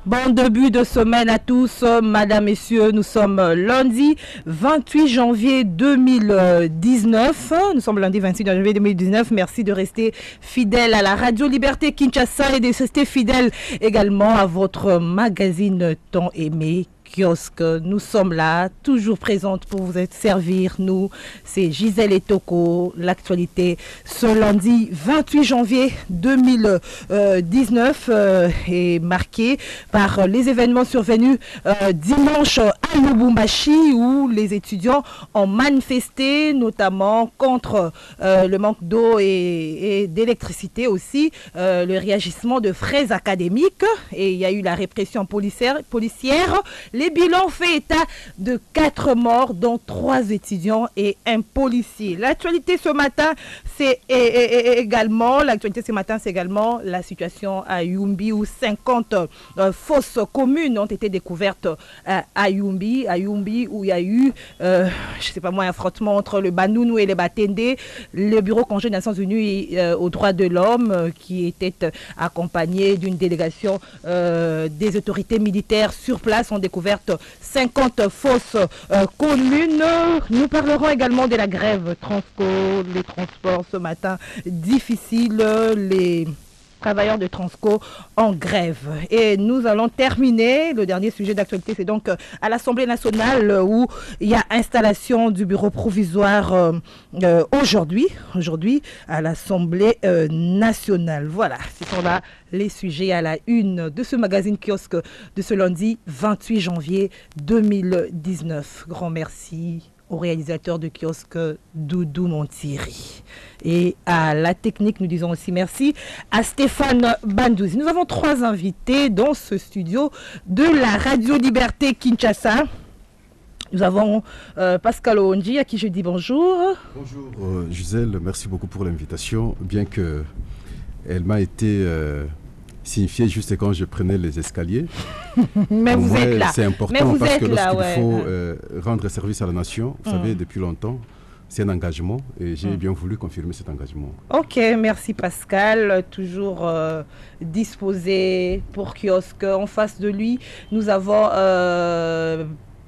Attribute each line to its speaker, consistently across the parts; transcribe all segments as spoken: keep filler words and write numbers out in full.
Speaker 1: Bon début de semaine à tous, madame, messieurs. Nous sommes lundi vingt-huit janvier deux mille dix-neuf. Nous sommes lundi vingt-huit janvier deux mille dix-neuf. Merci de rester fidèle à la Radio Liberté Kinshasa et de rester fidèle également à votre magazine tant aimé, Kiosque. Nous sommes là, toujours présentes pour vous servir. Nous, c'est Gisèle et Toko. L'actualité ce lundi vingt-huit janvier deux mille dix-neuf euh, est marquée par les événements survenus euh, dimanche à Lubumbashi où les étudiants ont manifesté, notamment contre euh, le manque d'eau et, et d'électricité aussi, euh, le réagissement de frais académiques, et il y a eu la répression policière. policière. Les bilans fait état de quatre morts, dont trois étudiants et un policier. L'actualité ce matin, c'est également, l'actualité ce matin, c'est également la situation à Yumbi où cinquante euh, fosses communes ont été découvertes euh, à Yumbi, à Yumbi où il y a eu, euh, je ne sais pas moi, un frottement entre le Banounou et le Batende. Le Bureau conjoint des Nations Unies euh, aux droits de l'homme euh, qui était euh, accompagné d'une délégation euh, des autorités militaires sur place ont découvert cinquante fosses euh, communes. Nous parlerons également de la grève Transco, les transports ce matin difficiles, les travailleurs de Transco en grève. Et nous allons terminer. Le dernier sujet d'actualité, c'est donc à l'Assemblée nationale où il y a installation du bureau provisoire euh, euh, aujourd'hui, aujourd'hui à l'Assemblée euh, nationale. Voilà, ce sont là les sujets à la une de ce magazine Kiosque de ce lundi vingt-huit janvier deux mille dix-neuf. Grand merci au réalisateur de Kiosque Doudou Montiri. Et à la technique, nous disons aussi merci à Stéphane Bandouzi. Nous avons trois invités dans ce studio de la Radio Liberté Kinshasa. Nous avons euh, Pascal Oonji, à qui je dis bonjour.
Speaker 2: Bonjour euh, Gisèle, merci beaucoup pour l'invitation, bien que elle m'a été euh, signifiée juste quand je prenais les escaliers.
Speaker 1: Mais vous
Speaker 2: moi,
Speaker 1: êtes là.
Speaker 2: C'est important parce que lorsqu'il
Speaker 1: ouais.
Speaker 2: faut euh, rendre service à la nation, vous mm. savez, depuis longtemps, c'est un engagement et j'ai mm. bien voulu confirmer cet engagement.
Speaker 1: Ok, merci Pascal, toujours euh, disposé pour Kiosque. En face de lui, nous avons euh,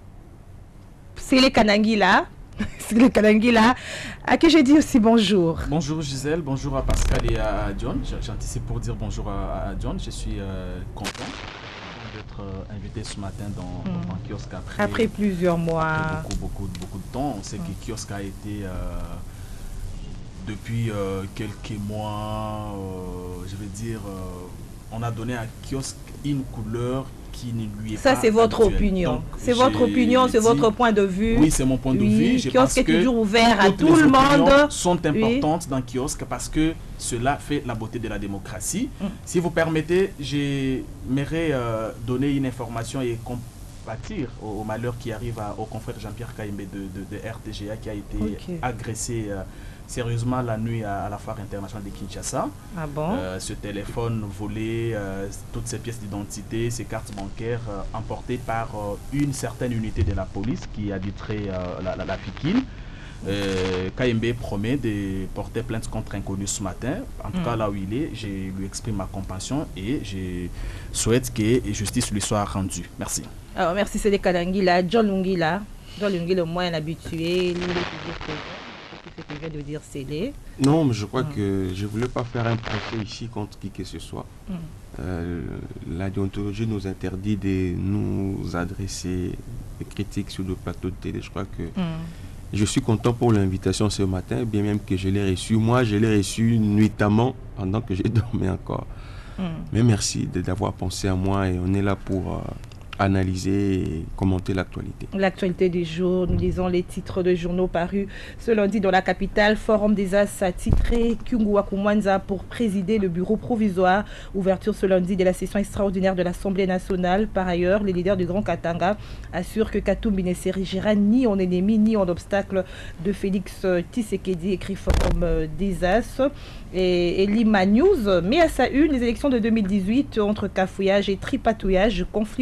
Speaker 1: Sélé Kanangila. Sélé Kanangila, à qui j'ai dit aussi bonjour.
Speaker 3: Bonjour Gisèle, bonjour à Pascal et à John. J'anticipe pour dire bonjour à, à John. Je suis euh, content d'être euh, invité ce matin dans, mm. dans Kiosque après,
Speaker 1: après plusieurs mois.
Speaker 3: Après beaucoup, beaucoup, beaucoup de temps. On sait mm. que Kiosque a été euh, depuis euh, quelques mois, euh, je vais dire, euh, on a donné à Kiosque une couleur qui ne lui est
Speaker 1: ça,
Speaker 3: pas
Speaker 1: c'est votre
Speaker 3: habituelle.
Speaker 1: opinion. C'est votre opinion, c'est votre point de vue.
Speaker 3: Oui, c'est mon point de
Speaker 1: oui,
Speaker 3: vue. Je pense
Speaker 1: est
Speaker 3: que
Speaker 1: toujours ouvert à tout
Speaker 3: les
Speaker 1: le monde.
Speaker 3: Sont importantes
Speaker 1: oui.
Speaker 3: dans Kiosque parce que cela fait la beauté de la démocratie. Mm. Si vous permettez, j'aimerais euh, donner une information et compatir au, au malheur qui arrive à, au confrère Jean-Pierre Kayembe de, de, de R T G A qui a été okay. agressé euh, sérieusement la nuit à, à la foire internationale de Kinshasa.
Speaker 1: Ah bon?
Speaker 3: euh, ce téléphone volé, euh, toutes ces pièces d'identité, ces cartes bancaires euh, emportées par euh, une certaine unité de la police qui habiterait euh, la, la, la Fikine. Euh, Kayembe promet de porter plainte contre inconnu ce matin. En tout mm. cas, là où il est, je lui exprime ma compassion et je souhaite que justice lui soit rendue. Merci.
Speaker 1: Alors, merci, c'est des Kanangila. John Lungila. John Lungila, le moins habitué. Ce que de dire Célé.
Speaker 4: Non, mais je crois mm. que je ne voulais pas faire un procès ici contre qui que ce soit. Mm. Euh, la déontologie nous interdit de nous adresser des critiques sur le plateau de télé. Je crois que mm. je suis content pour l'invitation ce matin, bien même que je l'ai reçue. Moi, je l'ai reçue nuitamment pendant que j'ai dormi encore. Mm. Mais merci d'avoir pensé à moi et on est là pour... Euh, analyser et commenter l'actualité.
Speaker 1: L'actualité du jour, nous lisons les titres de journaux parus ce lundi dans la capitale. Forum des As a titré Kyungu Wakumwanza pour présider le bureau provisoire. Ouverture ce lundi de la session extraordinaire de l'Assemblée nationale. Par ailleurs, les leaders du Grand Katanga assurent que Katumbi ne s'érigira ni en ennemi ni en obstacle de Félix Tshisekedi, écrit Forum des As. Et, et Lima News met à sa une les élections de deux mille dix-huit entre cafouillage et tripatouillage, conflit ouvert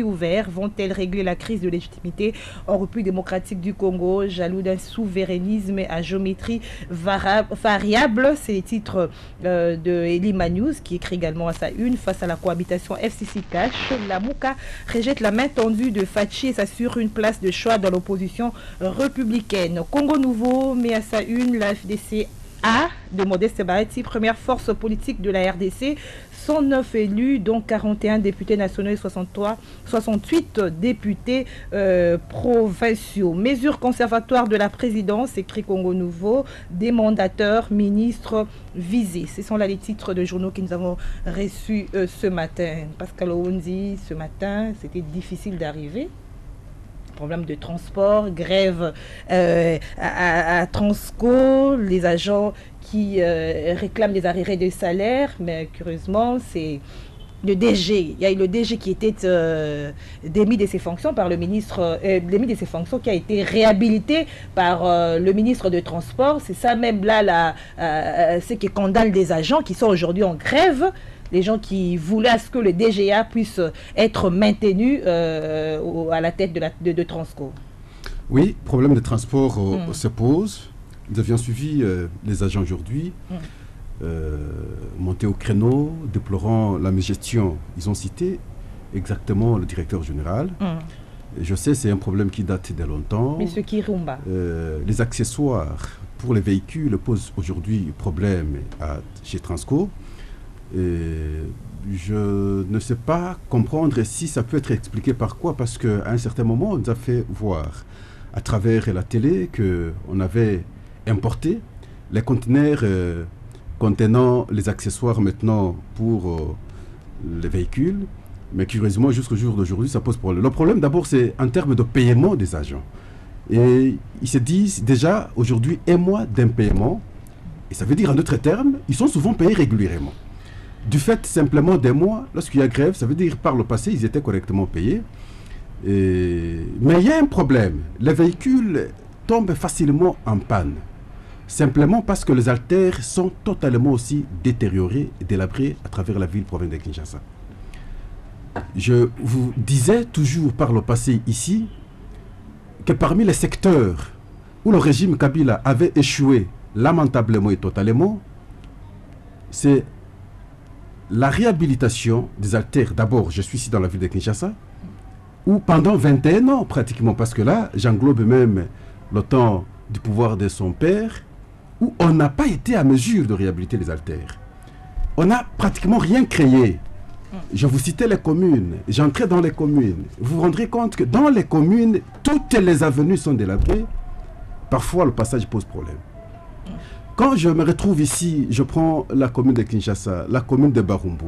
Speaker 1: salaires vont-elles régler la crise de légitimité en République démocratique du Congo, jaloux d'un souverainisme à géométrie variable? C'est le titre euh, de Elima News qui écrit également à sa une. Face à la cohabitation F C C Cash, la Mouka rejette la main tendue de Fachi et s'assure une place de choix dans l'opposition républicaine. Congo Nouveau met à sa une la F D C A de Modeste Bahati, première force politique de la R D C, cent neuf élus, dont quarante et un députés nationaux et soixante-trois, soixante-huit députés euh, provinciaux. Mesures conservatoires de la présidence, écrit Congo Nouveau, des mandateurs, ministres visés. Ce sont là les titres de journaux que nous avons reçus euh, ce matin. Pascal Oundi, ce matin, c'était difficile d'arriver. Problème de transport, grève euh, à, à, à Transco, les agents qui euh, réclament des arrêts de salaire, mais curieusement, c'est le D G. Il y a eu le D G qui était euh, démis de ses fonctions par le ministre, euh, démis de ses fonctions, qui a été réhabilité par euh, le ministre de Transport. C'est ça même là, là euh, ce qui condamne des agents qui sont aujourd'hui en grève. Les gens qui voulaient à ce que le D G A puisse être maintenu euh, à la tête de, la, de, de Transco.
Speaker 2: Oui, problème de transport euh, mm. se pose. Nous avions suivi euh, les agents aujourd'hui, mm. euh, montés au créneau, déplorant la mégestion. Ils ont cité exactement le directeur général. Mm. Je sais, c'est un problème qui date de longtemps.
Speaker 1: Monsieur Kirumba.
Speaker 2: Euh, les accessoires pour les véhicules posent aujourd'hui problème à, chez Transco. Et je ne sais pas comprendre si ça peut être expliqué par quoi, parce qu'à un certain moment, on nous a fait voir à travers la télé qu'on avait importé les conteneurs euh, contenant les accessoires maintenant pour euh, les véhicules. Mais curieusement, jusqu'au jour d'aujourd'hui, ça pose problème. Le problème d'abord, c'est en termes de paiement des agents. Et ils se disent déjà aujourd'hui un mois d'impaiement. Et ça veut dire en d'autres termes, ils sont souvent payés régulièrement. Du fait simplement des mois, lorsqu'il y a grève, ça veut dire par le passé, ils étaient correctement payés. Et... Mais il y a un problème. Les véhicules tombent facilement en panne. Simplement parce que les haltères sont totalement aussi détériorés et délabrés à travers la ville province de Kinshasa. Je vous disais toujours par le passé ici que parmi les secteurs où le régime Kabila avait échoué lamentablement et totalement, c'est la réhabilitation des haltères. D'abord, je suis ici dans la ville de Kinshasa, où pendant vingt et un ans, pratiquement, parce que là, j'englobe même le temps du pouvoir de son père, où on n'a pas été à mesure de réhabiliter les haltères. On n'a pratiquement rien créé. Je vous citais les communes, j'entrais dans les communes. Vous vous rendrez compte que dans les communes, toutes les avenues sont délabrées. Parfois, le passage pose problème. Quand je me retrouve ici, je prends la commune de Kinshasa, la commune de Barumbu.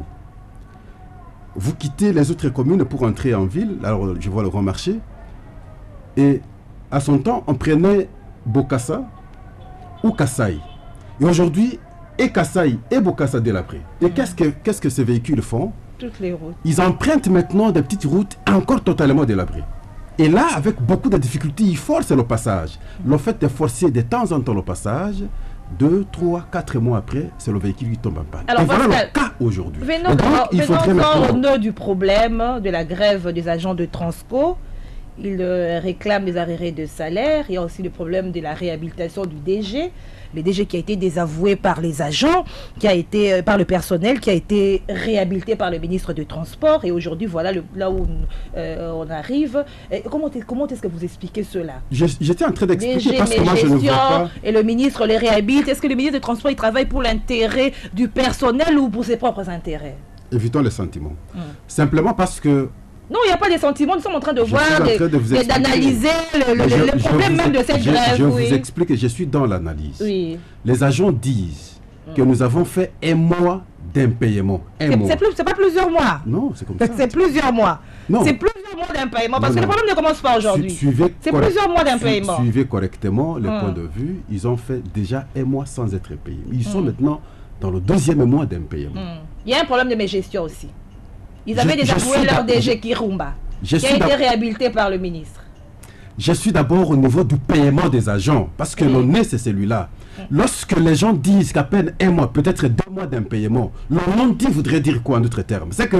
Speaker 2: Vous quittez les autres communes pour entrer en ville, alors je vois le grand marché. Et à son temps, on prenait Bokassa ou Kassai. Et aujourd'hui, et Kassai et Bokassa délabrés. Et mmh. qu'est-ce que, qu'est-ce que ces véhicules font?
Speaker 1: Toutes les routes.
Speaker 2: Ils empruntent maintenant des petites routes encore totalement délabrées. Et là, avec beaucoup de difficultés, ils forcent le passage. Mmh. Le fait de forcer de temps en temps le passage, deux, trois, quatre mois après, c'est le véhicule qui tombe en panne.
Speaker 1: Alors,
Speaker 2: et voilà le cas aujourd'hui.
Speaker 1: Venons, donc, il faudrait maintenant... au nœud du problème de la grève des agents de Transco. Ils euh, réclament des arrêts de salaire. Il y a aussi le problème de la réhabilitation du D G. Le D G qui a été désavoué par les agents, qui a été, euh, par le personnel, qui a été réhabilité par le ministre de Transport. Et aujourd'hui, voilà le, là où euh, on arrive. Et comment comment est-ce que vous expliquez cela?
Speaker 2: J'étais en train d'expliquer parce que moi je ne vois pas...
Speaker 1: Et le ministre les réhabilite. Est-ce que le ministre de Transport il travaille pour l'intérêt du personnel ou pour ses propres intérêts?
Speaker 2: Évitons les sentiments. Hum. Simplement parce que
Speaker 1: non, il n'y a pas de sentiments. Nous sommes en train de je voir, d'analyser le, le, je, le problème
Speaker 2: vous,
Speaker 1: même de cette
Speaker 2: je,
Speaker 1: grève.
Speaker 2: Je
Speaker 1: oui.
Speaker 2: vous explique que je suis dans l'analyse.
Speaker 1: Oui.
Speaker 2: Les agents disent mm. que nous avons fait un mois d'impayement.
Speaker 1: C'est plus, pas plusieurs mois.
Speaker 2: Non, c'est comme ça.
Speaker 1: C'est plusieurs mois. C'est plusieurs mois d'impayement. Parce non, que non. le problème ne commence pas aujourd'hui. C'est plusieurs mois d'impayement.
Speaker 2: Suivez correctement les mm. points de vue. Ils ont fait déjà un mois sans être payés. Ils mm. sont maintenant dans le deuxième mois d'impayement. Mm.
Speaker 1: Il y a un problème de mégestion aussi. Ils avaient déjà avoué leur D G Kirumba, qui a été réhabilité par le ministre.
Speaker 2: Je suis d'abord au niveau du paiement des agents, parce que oui. le nez, c'est celui-là. Oui. Lorsque les gens disent qu'à peine un mois, peut-être deux mois d'impayement, le non-dit voudrait dire quoi en d'autres termes? C'est que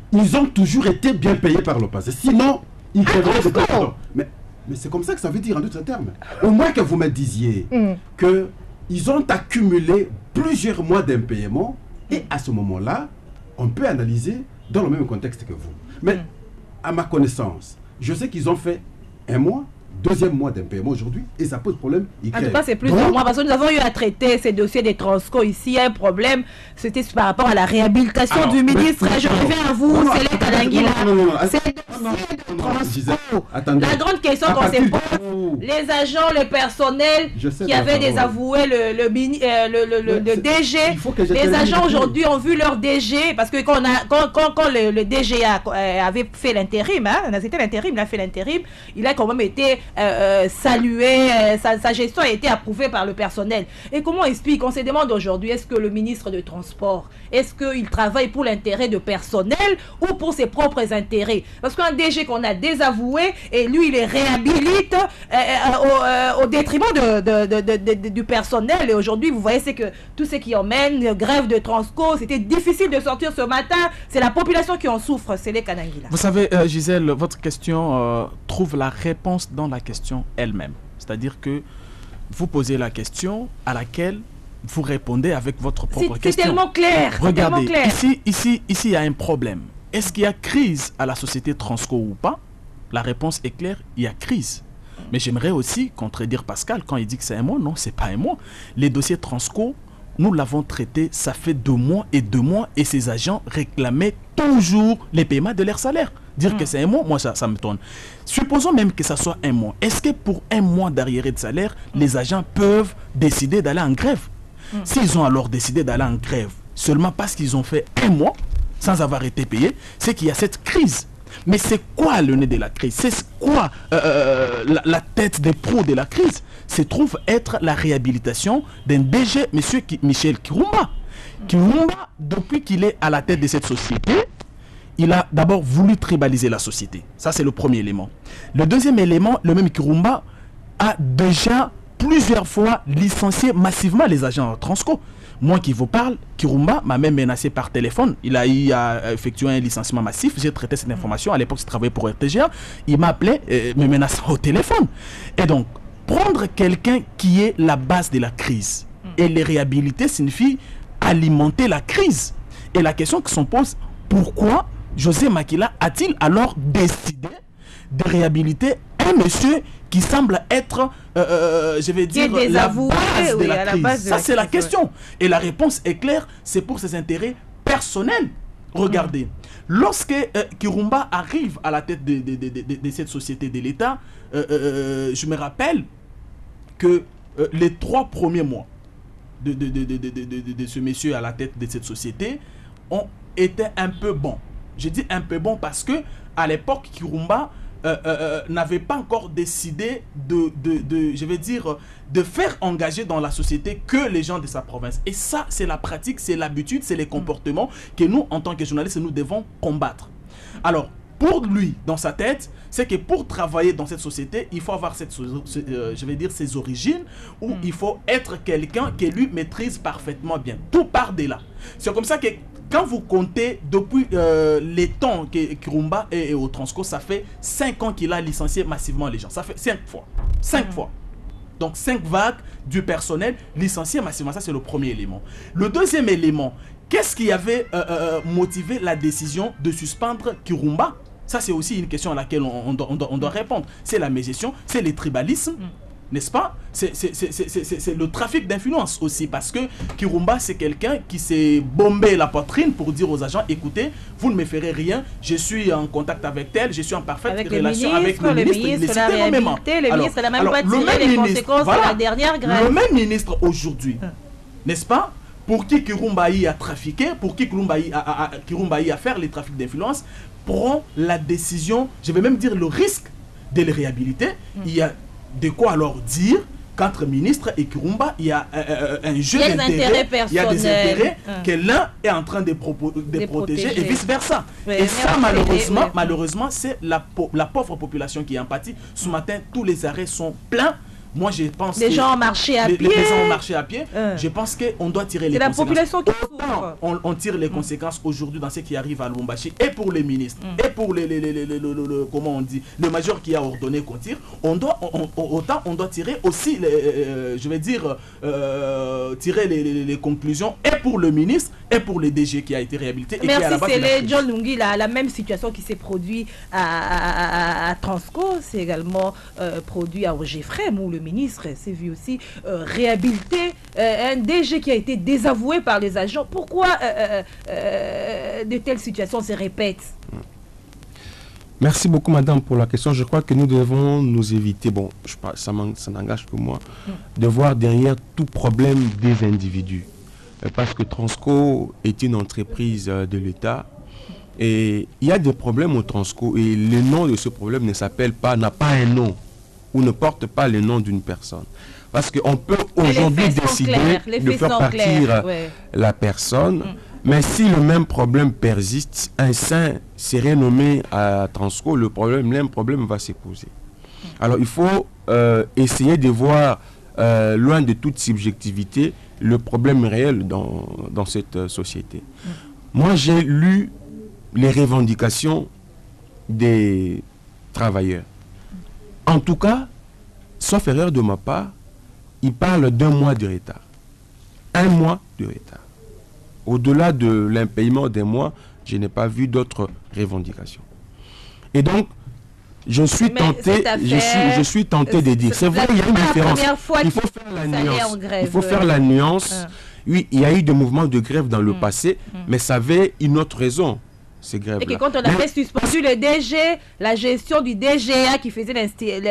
Speaker 2: ils ont toujours été bien payés par le passé. Sinon, ils crèveraient de peur. Mais, mais c'est comme ça que ça veut dire en d'autres termes. Au moins que vous me disiez mm. qu'ils ont accumulé plusieurs mois d'impayement et à ce moment-là, on peut analyser dans le même contexte que vous. Mais mm. à ma connaissance, je sais qu'ils ont fait un mois, deuxième mois d'impayement aujourd'hui et ça pose problème.
Speaker 1: En tout cas, c'est plus d'un mois parce que nous avons eu à traiter ces dossiers des Transco ici. Il y a un problème, c'était par rapport à la réhabilitation Alors, du ministre. Mais, je reviens à vous, c'est les Kalangila. C'est le dossier de Transco. La grande question qu'on s'est posée, les agents, le personnel qui avaient désavoué le, le, euh, le, le, le, le D G, les agents aujourd'hui ont vu leur D G parce que quand, on a, quand, quand, quand le, le D G a, euh, avait fait l'intérim, hein, c'était l'intérim, il a fait l'intérim, il a quand même été Euh, euh, salué, euh, sa, sa gestion a été approuvée par le personnel. Et comment on explique? On se demande aujourd'hui, est-ce que le ministre de Transport, est-ce qu'il travaille pour l'intérêt de personnel ou pour ses propres intérêts? Parce qu'un D G qu'on a désavoué et lui il est réhabilite euh, euh, au, euh, au détriment de, de, de, de, de, de, du personnel. Et aujourd'hui vous voyez c'est que tout ce qui emmène grève de Transco, c'était difficile de sortir ce matin, c'est la population qui en souffre, c'est les Kanangila.
Speaker 3: Vous savez euh, Gisèle, votre question euh, trouve la réponse dans la question elle-même. C'est-à-dire que vous posez la question à laquelle vous répondez avec votre propre question.
Speaker 1: C'est tellement clair.
Speaker 3: Regardez,
Speaker 1: tellement clair.
Speaker 3: Ici, ici, ici, il y a un problème. Est-ce qu'il y a crise à la société Transco ou pas? La réponse est claire, il y a crise. Mais j'aimerais aussi contredire Pascal quand il dit que c'est un mois. Non, c'est pas un mois. Les dossiers Transco, nous l'avons traité, ça fait deux mois et deux mois et ces agents réclamaient toujours les paiements de leur salaire. Dire mmh. que c'est un mois, moi ça, ça me tourne. Supposons même que ça soit un mois. Est-ce que pour un mois d'arriéré de salaire, mmh. les agents peuvent décider d'aller en grève? mmh. S'ils ont alors décidé d'aller en grève seulement parce qu'ils ont fait un mois sans avoir été payés, c'est qu'il y a cette crise. Mais c'est quoi le nez de la crise? C'est quoi euh, la, la tête des pros de la crise? Se trouve être la réhabilitation d'un D G, M. Michel Kirumba. Kirumba, depuis qu'il est à la tête de cette société, il a d'abord voulu tribaliser la société. Ça, c'est le premier élément. Le deuxième élément, le même Kirumba a déjà plusieurs fois licencié massivement les agents Transco. Moi qui vous parle, Kirumba m'a même menacé par téléphone. Il a eu à effectuer un licenciement massif. J'ai traité cette information. À l'époque, je travaillais pour R T G A. Il m'a appelé, euh, me menaçant au téléphone. Et donc, prendre quelqu'un qui est la base de la crise et les réhabiliter signifie alimenter la crise. Et la question qui s'en pose, pourquoi José Makila a-t-il alors décidé de réhabiliter un monsieur qui semble être, euh, je vais dire, la base de
Speaker 1: oui,
Speaker 3: la crise?
Speaker 1: base de
Speaker 3: Ça,
Speaker 1: la
Speaker 3: c'est la
Speaker 1: crise,
Speaker 3: question.
Speaker 1: Ouais.
Speaker 3: Et la réponse est claire, c'est pour ses intérêts personnels. Regardez, mmh. lorsque euh, Kirumba arrive à la tête de, de, de, de, de cette société de l'État, euh, euh, je me rappelle que euh, les trois premiers mois de, de, de, de, de, de, de, de ce monsieur à la tête de cette société ont été un peu bons. Je dis un peu bons parce que à l'époque, Kirumba euh, euh, n'avait pas encore décidé de, de, de, je vais dire, de faire engager dans la société que les gens de sa province. Et ça, c'est la pratique, c'est l'habitude, c'est les comportements que nous, en tant que journalistes, nous devons combattre. Alors, pour lui, dans sa tête, c'est que pour travailler dans cette société, il faut avoir cette, euh, je vais dire, ses origines, ou mm. il faut être quelqu'un qui lui maîtrise parfaitement bien. Tout part de là. C'est comme ça que quand vous comptez depuis euh, les temps que Kirumba est, est au Transco, ça fait cinq ans qu'il a licencié massivement les gens. Ça fait cinq fois. cinq mm. fois. Donc cinq vagues du personnel licencié massivement. Ça, c'est le premier élément. Le deuxième élément, qu'est-ce qui avait euh, euh, motivé la décision de suspendre Kirumba? Ça, c'est aussi une question à laquelle on, on, doit, on, doit, on doit répondre. C'est la mégestion, c'est les tribalismes, mm. n'est-ce pas? C'est le trafic d'influence aussi, parce que Kirumba, c'est quelqu'un qui s'est bombé la poitrine pour dire aux agents, écoutez, vous ne me ferez rien, je suis en contact avec tel, je suis en parfaite
Speaker 1: avec
Speaker 3: relation
Speaker 1: ministres,
Speaker 3: avec le,
Speaker 1: le
Speaker 3: ministre.
Speaker 1: ministre, la réhabilité, le ministre n'a même
Speaker 3: alors,
Speaker 1: pas tiré les conséquences voilà, de la dernière grève.
Speaker 3: Le même ministre aujourd'hui, mm. n'est-ce pas? Pour qui Kirumba a trafiqué, pour qui Kirumba a, a, a, Kirumba a fait les trafics d'influence, prend la décision, je vais même dire le risque de les réhabiliter. Mm. Il y a de quoi alors dire qu'entre ministre et Kirumba, il y a euh, un jeu d'intérêts, il y a des intérêts mm. que l'un est en train de, de, de protéger, protéger et vice-versa. Oui, et ça, malheureusement, oui. malheureusement c'est la, la pauvre population qui en pâtit. Ce matin, tous les arrêts sont pleins Moi, je pense
Speaker 1: les
Speaker 3: que
Speaker 1: gens ont marché à
Speaker 3: les,
Speaker 1: pied.
Speaker 3: Les gens ont marché à pied.
Speaker 1: Euh.
Speaker 3: Je pense qu'on doit tirer les
Speaker 1: la
Speaker 3: conséquences.
Speaker 1: population qui
Speaker 3: Autant on, on tire les conséquences aujourd'hui dans ce qui arrive à Lubumbashi et pour les ministres mm. et pour les, les, les, les, les, les, les comment on dit, le major qui a ordonné qu'on tire. On doit, on, on, autant on doit tirer aussi, les, euh, je vais dire, euh, tirer les, les, les conclusions et pour le ministre et pour le D G qui a été réhabilité. Et
Speaker 1: Merci,
Speaker 3: qui est à la base
Speaker 1: c'est John Lungi, la, la même situation qui s'est produite à, à, à, à Transco, c'est également euh, produit à Ogefrem où le ministre s'est vu aussi euh, réhabiliter euh, un D G qui a été désavoué par les agents. Pourquoi euh, euh, de telles situations se répètent?
Speaker 4: Merci beaucoup, madame, pour la question. Je crois que nous devons nous éviter, bon, je, ça, ça n'engage que moi, mm. de voir derrière tout problème des individus. Parce que Transco est une entreprise de l'État et il y a des problèmes au Transco et le nom de ce problème ne s'appelle pas, n'a pas un nom ou ne porte pas le nom d'une personne. Parce qu'on peut aujourd'hui décider de faire partir clairs, ouais. la personne, mm. mais si le même problème persiste, un saint serait nommé à Transco, le problème, le même problème va se poser. Mm. Alors il faut euh, essayer de voir, euh, loin de toute subjectivité, le problème réel dans, dans cette euh, société. Mm. Moi, j'ai lu les revendications des travailleurs. En tout cas, sauf erreur de ma part, il parle d'un mois de retard. Un mois de retard. Au-delà de l'impayement d'un mois, je n'ai pas vu d'autres revendications. Et donc, je suis Mais tenté, je suis, je suis tenté de dire, c'est vrai, il y a une différence. Il faut faire la nuance. Grève, il faut ouais. faire la nuance. Hum. Oui, il y a eu des mouvements de grève dans le hum. passé, hum. mais ça avait une autre raison. Ces grèves-là.
Speaker 1: Et que quand on avait mais... suspendu le D G, la gestion du D G A qui faisait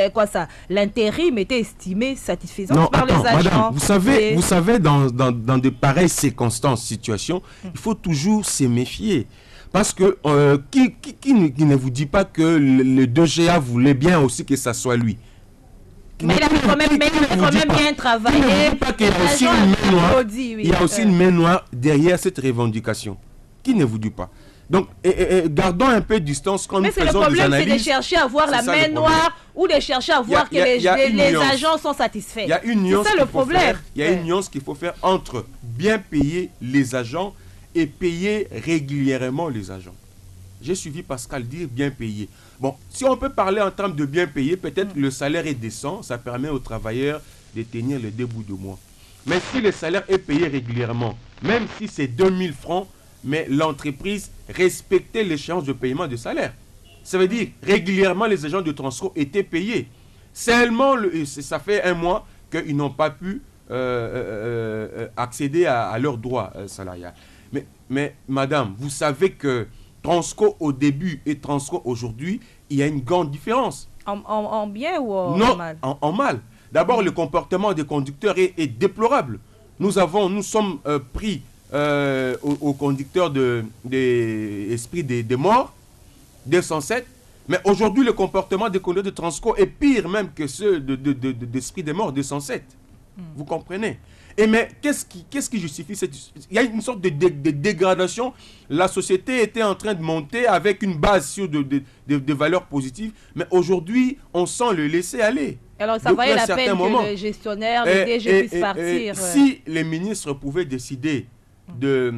Speaker 1: l'intérim était estimée satisfaisante non, par attends, les agents.
Speaker 4: Madame, vous savez, et... vous savez dans, dans, dans de pareilles circonstances, situations, hum. il faut toujours se méfier. Parce que euh, qui, qui, qui, qui ne vous dit pas que le, le D G A voulait bien aussi que ça soit lui?
Speaker 1: Mais il a quand même, mais il a quand même bien travaillé.
Speaker 4: Il y a aussi, une main, noire, oui. il y a aussi euh... une main noire derrière cette revendication. Qui ne vous dit pas? Donc, et, et, et, gardons un peu de distance quand
Speaker 1: mais
Speaker 4: nous faisons des analyses.
Speaker 1: Mais le problème, c'est de chercher à voir la main noire ou de chercher à voir a, que les, les, les agents sont satisfaits.
Speaker 4: Il y a une nuance
Speaker 1: c'est ça le problème.
Speaker 4: Il y a une nuance qu'il faut faire entre bien payer les agents et payer régulièrement les agents. J'ai suivi Pascal dire bien payer. Bon, si on peut parler en termes de bien payer, peut-être mm. le salaire est décent, ça permet aux travailleurs de tenir le début de mois. Mais si le salaire est payé régulièrement, même si c'est deux mille francs, mais l'entreprise respectait l'échéance de paiement de salaire. Ça veut dire régulièrement les agents de Transco étaient payés. Seulement, le, ça fait un mois qu'ils n'ont pas pu euh, euh, euh, accéder à, à leurs droits euh, salariales. Mais, mais madame, vous savez que Transco au début et Transco aujourd'hui, il y a une grande différence.
Speaker 1: En, en, en bien ou en
Speaker 4: non,
Speaker 1: mal?
Speaker 4: En, en mal. D'abord, mmh. le comportement des conducteurs est, est déplorable. Nous, avons, nous sommes euh, pris Euh, aux, aux conducteurs de, de esprit des, des morts, deux cent sept. Mais aujourd'hui, le comportement des conducteurs de Transco est pire même que ceux de, de, de, de, d'esprit des morts, deux cent sept. Mm. Vous comprenez? Et mais qu'est-ce qui, qu'est-ce qui justifie cette... Il y a une sorte de, de, de dégradation. La société était en train de monter avec une base sur de, de, de, de valeurs positives. Mais aujourd'hui, on sent le laisser aller.
Speaker 1: Alors ça valait la peine moment. que le gestionnaire, le D G puisse partir. Et, et,
Speaker 4: ouais. Si les ministres pouvaient décider de,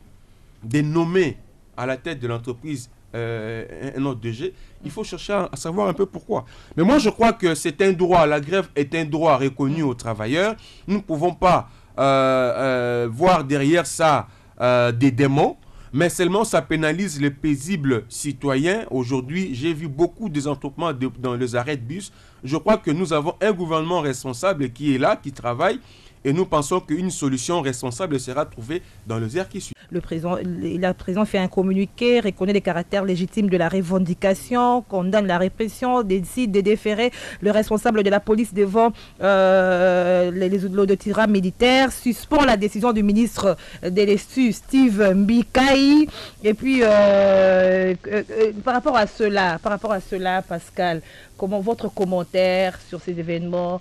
Speaker 4: de nommer à la tête de l'entreprise euh, un autre D G, il faut chercher à, à savoir un peu pourquoi. Mais moi, je crois que c'est un droit, la grève est un droit reconnu aux travailleurs. Nous ne pouvons pas euh, euh, voir derrière ça euh, des démons, mais seulement ça pénalise les paisibles citoyens. Aujourd'hui, j'ai vu beaucoup des attroupements de, dans les arrêts de bus. Je crois que nous avons un gouvernement responsable qui est là, qui travaille, et nous pensons qu'une solution responsable sera trouvée dans les heures qui suivent.
Speaker 1: Le président, le président fait un communiqué, reconnaît les caractères légitimes de la revendication, condamne la répression, décide de déférer le responsable de la police devant euh, les, les auditeurs militaires, suspend la décision du ministre de l'E S U, Steve Mbikaï. Et puis, euh, euh, par rapport à cela, par rapport à cela, Pascal, comment votre commentaire sur ces événements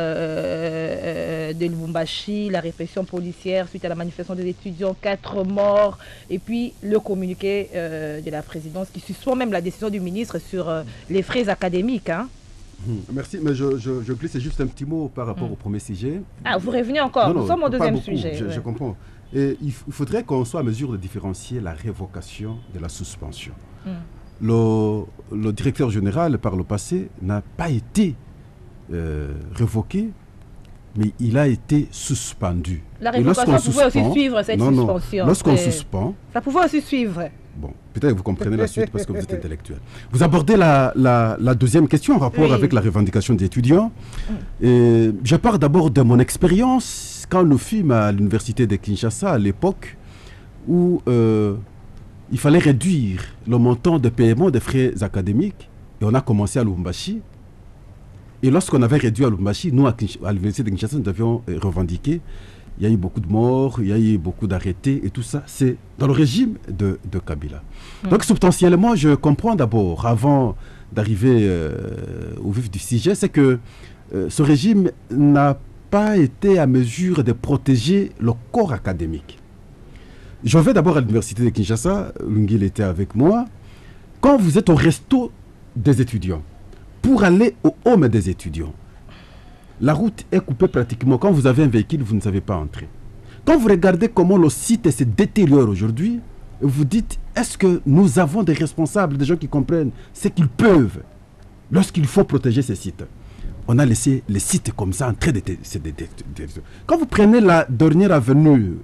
Speaker 1: euh, de Lubumbashi, la répression policière suite à la manifestation des étudiants, quatre morts, et puis le communiqué euh, de la présidence qui suspend même la décision du ministre sur euh, les frais académiques, hein?
Speaker 2: Merci, mais je, je, je glisse juste un petit mot par rapport mmh. au premier sujet.
Speaker 1: Ah, vous revenez encore, non, non, nous sommes au deuxième sujet.
Speaker 2: Je, ouais. je comprends. Et il, il faudrait qu'on soit à mesure de différencier la révocation de la suspension. Mmh. Le, le directeur général, par le passé, n'a pas été euh, révoqué, mais il a été suspendu.
Speaker 1: La révocation pouvait aussi suivre cette
Speaker 2: non,
Speaker 1: suspension.
Speaker 2: Non, lorsqu'on suspend...
Speaker 1: Ça pouvait aussi suivre.
Speaker 2: Bon, peut-être que vous comprenez la suite parce que vous êtes intellectuel. Vous abordez la, la, la deuxième question en rapport oui. avec la revendication des étudiants. Mm. Et je pars d'abord de mon expérience quand nous fûmes à l'université de Kinshasa à l'époque où euh, il fallait réduire le montant de paiement des frais académiques et on a commencé à Lubumbashi. Et lorsqu'on avait réduit à Lubumbashi, nous à, à l'université de Kinshasa, nous avions euh, revendiqué. Il y a eu beaucoup de morts, il y a eu beaucoup d'arrêtés et tout ça, c'est dans le régime de, de Kabila. Mmh. Donc substantiellement, je comprends d'abord, avant d'arriver euh, au vif du sujet, c'est que euh, ce régime n'a pas été à mesure de protéger le corps académique. Je vais d'abord à l'université de Kinshasa, Lungil était avec moi. Quand vous êtes au resto des étudiants, pour aller au home des étudiants, la route est coupée pratiquement. Quand vous avez un véhicule, vous ne savez pas entrer. Quand vous regardez comment le site se détériore aujourd'hui, vous dites, est-ce que nous avons des responsables, des gens qui comprennent ce qu'ils peuvent lorsqu'il faut protéger ces sites? On a laissé les sites comme ça en train de se détériorer. Quand vous prenez la dernière avenue,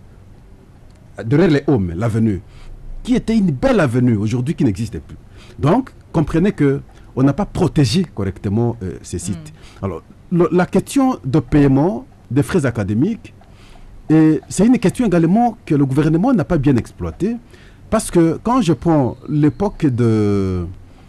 Speaker 2: derrière les Homes, l'avenue, qui était une belle avenue, aujourd'hui qui n'existe plus. Donc, comprenez qu'on n'a pas protégé correctement euh, ces sites. Mm. Alors, le, la question de paiement des frais académiques, c'est une question également que le gouvernement n'a pas bien exploitée, parce que quand je prends l'époque de,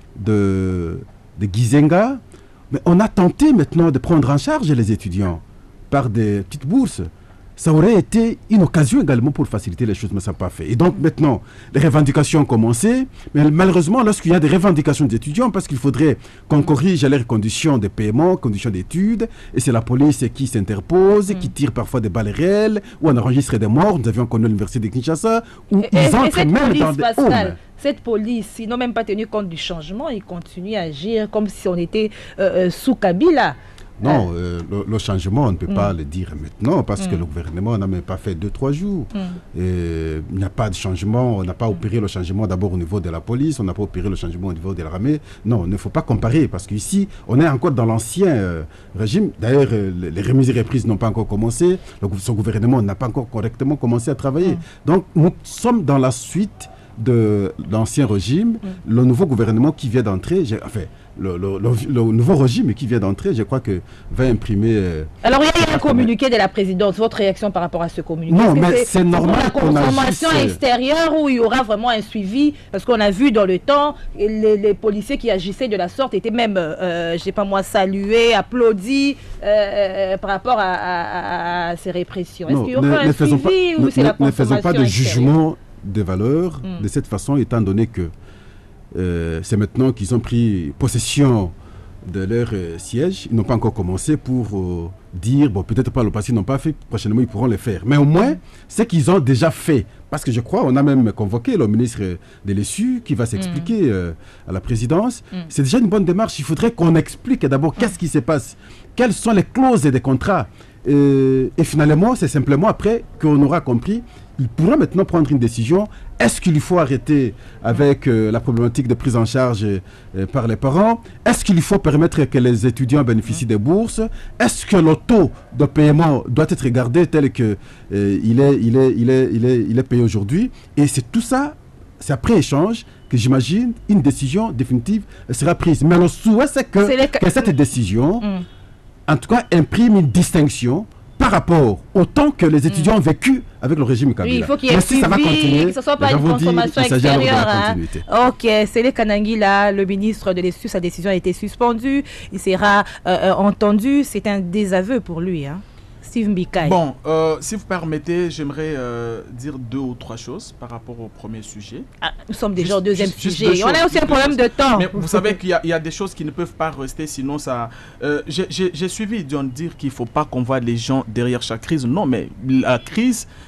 Speaker 2: de, de Gizenga, mais on a tenté maintenant de prendre en charge les étudiants par des petites bourses. Ça aurait été une occasion également pour faciliter les choses, mais ça n'a pas fait. Et donc maintenant, les revendications ont commencé, mais malheureusement, lorsqu'il y a des revendications des étudiants, parce qu'il faudrait qu'on corrige leurs conditions de paiement, conditions d'études, et c'est la police qui s'interpose, mm. qui tire parfois des balles réelles, ou on enregistre des morts. Nous avions connu l'université de Kinshasa, où et, ils entrent même police, dans des Pascal,
Speaker 1: cette police, ils n'ont même pas tenu compte du changement, ils continuent à agir comme si on était euh, euh, sous Kabila.
Speaker 2: Non, euh, le, le changement, on ne peut mm. pas le dire maintenant parce mm. que le gouvernement n'a même pas fait deux, trois jours. Mm. Et il n'y a pas de changement, on n'a pas opéré le changement d'abord au niveau de la police, on n'a pas opéré le changement au niveau de l'armée. Non, il ne faut pas comparer parce qu'ici, on est encore dans l'ancien euh, régime. D'ailleurs, euh, les, les remises et reprises n'ont pas encore commencé. Le, son gouvernement n'a pas encore correctement commencé à travailler. Mm. Donc, nous sommes dans la suite de l'ancien régime. Mm. Le nouveau gouvernement qui vient d'entrer, enfin, Le, le, le, le nouveau régime qui vient d'entrer, je crois que va imprimer... Euh,
Speaker 1: Alors, il y a eu un communiqué de la présidente. Votre réaction par rapport à ce communiqué?
Speaker 2: Non, mais c'est normal
Speaker 1: qu'on a consommation extérieure où il y aura vraiment un suivi, parce qu'on a vu dans le temps, les, les policiers qui agissaient de la sorte étaient même, euh, je ne sais pas moi, salués, applaudis euh, par rapport à, à, à ces répressions. Est-ce qu'il y aura ne, un ne suivi pas, ou c'est la consommation
Speaker 2: Ne faisons pas de jugement des valeurs mm. de cette façon, étant donné que Euh, c'est maintenant qu'ils ont pris possession de leur euh, siège. Ils n'ont pas encore commencé pour euh, dire, bon, peut-être pas le passé, ils n'ont pas fait, prochainement ils pourront le faire. Mais au moins, c'est qu'ils ont déjà fait. Parce que je crois, on a même convoqué le ministre de l'E S U qui va s'expliquer mm. euh, à la présidence. Mm. C'est déjà une bonne démarche. Il faudrait qu'on explique d'abord mm. qu'est-ce qui se passe, quelles sont les clauses des contrats. Euh, et finalement, c'est simplement après qu'on aura compris. Il pourra maintenant prendre une décision. Est-ce qu'il faut arrêter avec euh, la problématique de prise en charge euh, par les parents? Est-ce qu'il faut permettre que les étudiants bénéficient des bourses? Est-ce que le taux de paiement doit être gardé tel qu'il euh, il est, il est, il est, il est, il est payé aujourd'hui? Et c'est tout ça, c'est après échange que j'imagine une décision définitive sera prise. Mais le souhait, c'est que, les... que cette décision, mm. en tout cas, imprime une distinction par rapport au temps que les étudiants mmh. ont vécu avec le régime Kabila.
Speaker 1: Oui, il faut qu'il y ait un suivi, que ce ne soit pas une consommation extérieure. Hein. Ok, c'est les Kanangi là, le ministre de l'E S U, sa décision a été suspendue, il sera euh, entendu, c'est un désaveu pour lui. Hein. Steve Mbikai.
Speaker 3: Bon, euh, si vous permettez, j'aimerais euh, dire deux ou trois choses par rapport au premier sujet.
Speaker 1: Ah, nous sommes déjà juste, au deuxième juste, sujet. Juste on a aussi un problème de temps.
Speaker 3: Mais vous savez qu'il y, y a des choses qui ne peuvent pas rester, sinon ça... Euh, J'ai suivi Dion dire qu'il ne faut pas qu'on voit les gens derrière chaque crise. Non, mais la crise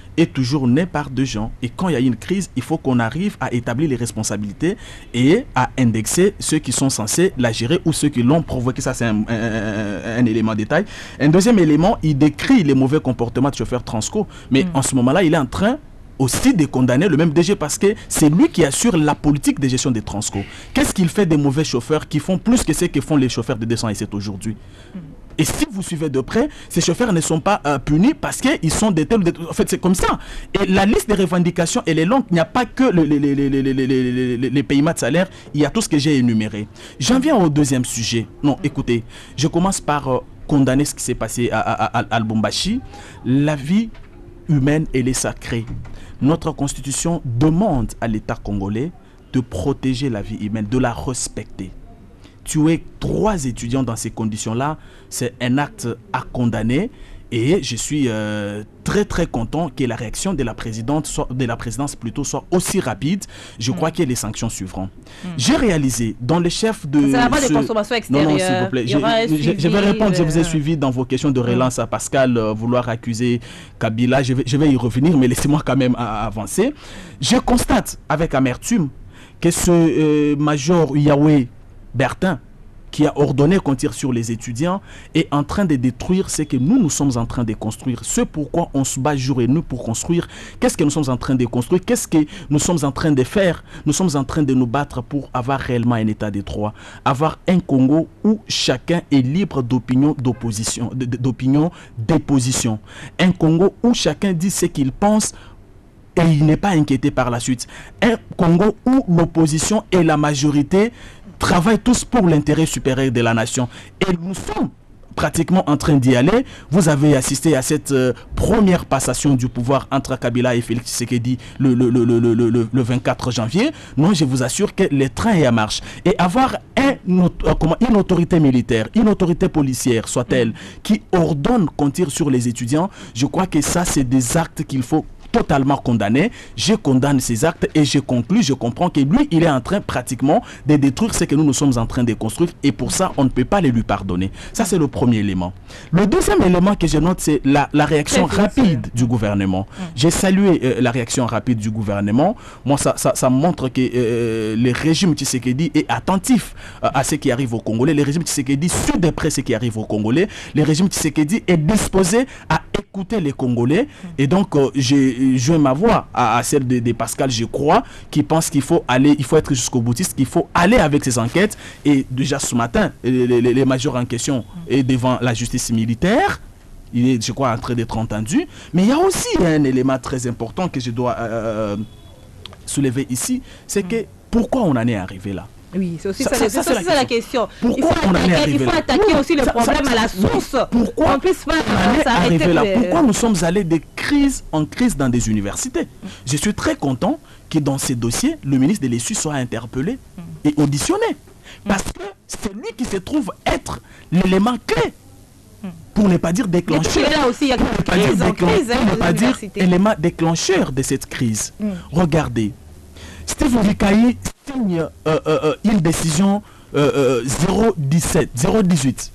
Speaker 3: est toujours né par deux gens. Et quand il y a une crise, il faut qu'on arrive à établir les responsabilités et à indexer ceux qui sont censés la gérer ou ceux qui l'ont provoqué. Ça, c'est un, un, un élément de détail. Un deuxième élément, il décrit les mauvais comportements de chauffeur Transco. Mais mmh. en ce moment-là, il est en train aussi de condamner le même D G parce que c'est lui qui assure la politique de gestion des Transco. Qu'est-ce qu'il fait des mauvais chauffeurs qui font plus que ce que font les chauffeurs de deux cent sept aujourd'hui? mmh. Et si vous suivez de près, ces chauffeurs ne sont pas euh, punis parce qu'ils sont des tels ou des... En fait, c'est comme ça. Et la liste des revendications, elle est longue. Il n'y a pas que le, les, les, les, les, les, les, les, les paiements de salaire. Il y a tout ce que j'ai énuméré. J'en viens au deuxième sujet. Non, écoutez, je commence par euh, condamner ce qui s'est passé à, à, à, à Lubumbashi. La vie humaine, elle est sacrée. Notre constitution demande à l'État congolais de protéger la vie humaine, de la respecter. Tuer trois étudiants dans ces conditions-là, c'est un acte à condamner. Et je suis euh, très très content que la réaction de la présidente, soit, de la présidence plutôt, soit aussi rapide. Je mmh. crois que les sanctions suivront. Mmh. J'ai réalisé dans les chefs de...
Speaker 1: C'est la base de consommation extérieure.
Speaker 3: Non, non, s'il vous plaît. Je, je, je vais répondre. Je vous ai suivi dans vos questions de relance mmh. à Pascal, euh, vouloir accuser Kabila. Je vais, je vais y revenir, mais laissez-moi quand même à, à avancer. Je constate avec amertume que ce euh, major Yahweh Bertin, qui a ordonné qu'on tire sur les étudiants, est en train de détruire ce que nous, nous sommes en train de construire. Ce pourquoi on se bat jour et nuit pour construire. Qu'est-ce que nous sommes en train de construire? Qu'est-ce que nous sommes en train de faire? Nous sommes en train de nous battre pour avoir réellement un état de droit. Avoir un Congo où chacun est libre d'opinion, d'opposition, d'opinion, d'opposition. Un Congo où chacun dit ce qu'il pense et il n'est pas inquiété par la suite. Un Congo où l'opposition et la majorité travaillent tous pour l'intérêt supérieur de la nation. Et nous sommes pratiquement en train d'y aller. Vous avez assisté à cette euh, première passation du pouvoir entre Kabila et Félix Tshisekedi le, le, le, le, le, le, le vingt-quatre janvier. Non, je vous assure que le train est en marche. Et avoir un, euh, comment, une autorité militaire, une autorité policière, soit-elle, qui ordonne qu'on tire sur les étudiants, je crois que ça, c'est des actes qu'il faut totalement condamné. Je condamne ces actes et je conclus, je comprends que lui, il est en train pratiquement de détruire ce que nous nous sommes en train de construire et pour ça, on ne peut pas les lui pardonner. Ça, c'est le premier élément. Le deuxième élément que je note, c'est la, la réaction rapide du gouvernement. Mmh. J'ai salué euh, la réaction rapide du gouvernement. Moi, ça, ça, ça montre que euh, le régime Tshisekedi est attentif euh, à ce qui arrive aux Congolais. Le régime Tshisekedi suit de près ce qui arrive aux Congolais. Le régime Tshisekedi est disposé à écouter les Congolais. Mmh. Et donc, euh, j'ai je ma voix à, à celle de, de Pascal, je crois, qui pense qu'il faut aller, il faut être jusqu'au boutiste, qu'il faut aller avec ces enquêtes. Et déjà ce matin, les, les, les majors en question est devant la justice militaire. Il est, je crois, en train d'être entendu. Mais il y a aussi un élément très important que je dois euh, soulever ici, c'est que pourquoi on en est arrivé là?
Speaker 1: Oui, c'est aussi ça, ça, ça, ça, ça, ça la question.
Speaker 3: Pourquoi
Speaker 1: il faut
Speaker 3: on
Speaker 1: attaquer,
Speaker 3: en est arrivé
Speaker 1: il faut
Speaker 3: là?
Speaker 1: attaquer aussi le
Speaker 3: ça,
Speaker 1: problème
Speaker 3: ça,
Speaker 1: à la source.
Speaker 3: Pourquoi
Speaker 1: on puisse pas
Speaker 3: on en est arrivé là?
Speaker 1: Les...
Speaker 3: Pourquoi nous sommes allés de crise en crise dans des universités? Je suis très content que dans ces dossiers, le ministre de l'E S U soit interpellé et auditionné. Parce que c'est lui qui se trouve être l'élément clé. Pour ne pas dire déclencheur.
Speaker 1: Là aussi, il y a
Speaker 3: pour ne pas dire, déclen... hein, pas dire élément déclencheur de cette crise. Mm. Regardez. Steve Vikayi signe euh, euh, une décision euh, euh, zéro dix-sept, zéro dix-huit.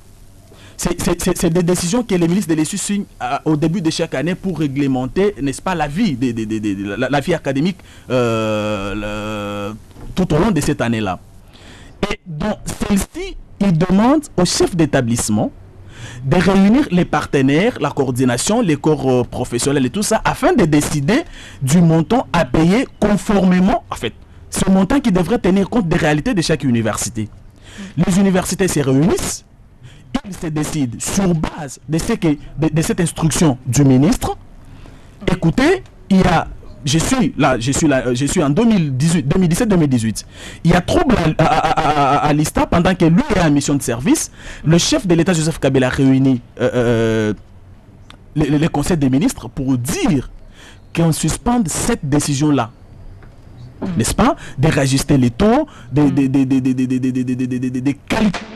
Speaker 3: C'est des décisions que les ministres de l'E S U signent euh, au début de chaque année pour réglementer, n'est-ce pas, la vie, de, de, de, de, de, la, la vie académique euh, le, tout au long de cette année-là. Et dans celle-ci, il demande au chef d'établissement de réunir les partenaires, la coordination, les corps euh, professionnels et tout ça, afin de décider du montant à payer conformément, en fait, ce montant qui devrait tenir compte des réalités de chaque université. Les universités se réunissent, ils se décident sur base de, ce que, de, de cette instruction du ministre. Écoutez, il y a, je suis là, je suis là, je suis en deux mille dix-huit, deux mille dix-sept deux mille dix-huit. Il y a trouble à, à, à, à, à l'I S T A pendant que lui est en mission de service. Le chef de l'État, Joseph Kabila, réunit euh, euh, le, le, le conseil des ministres pour dire qu'on suspende cette décision-là. N'est-ce pas? De réajuster les taux, de, de, de, de, de, de, de, de, de, de, de, de, de calculer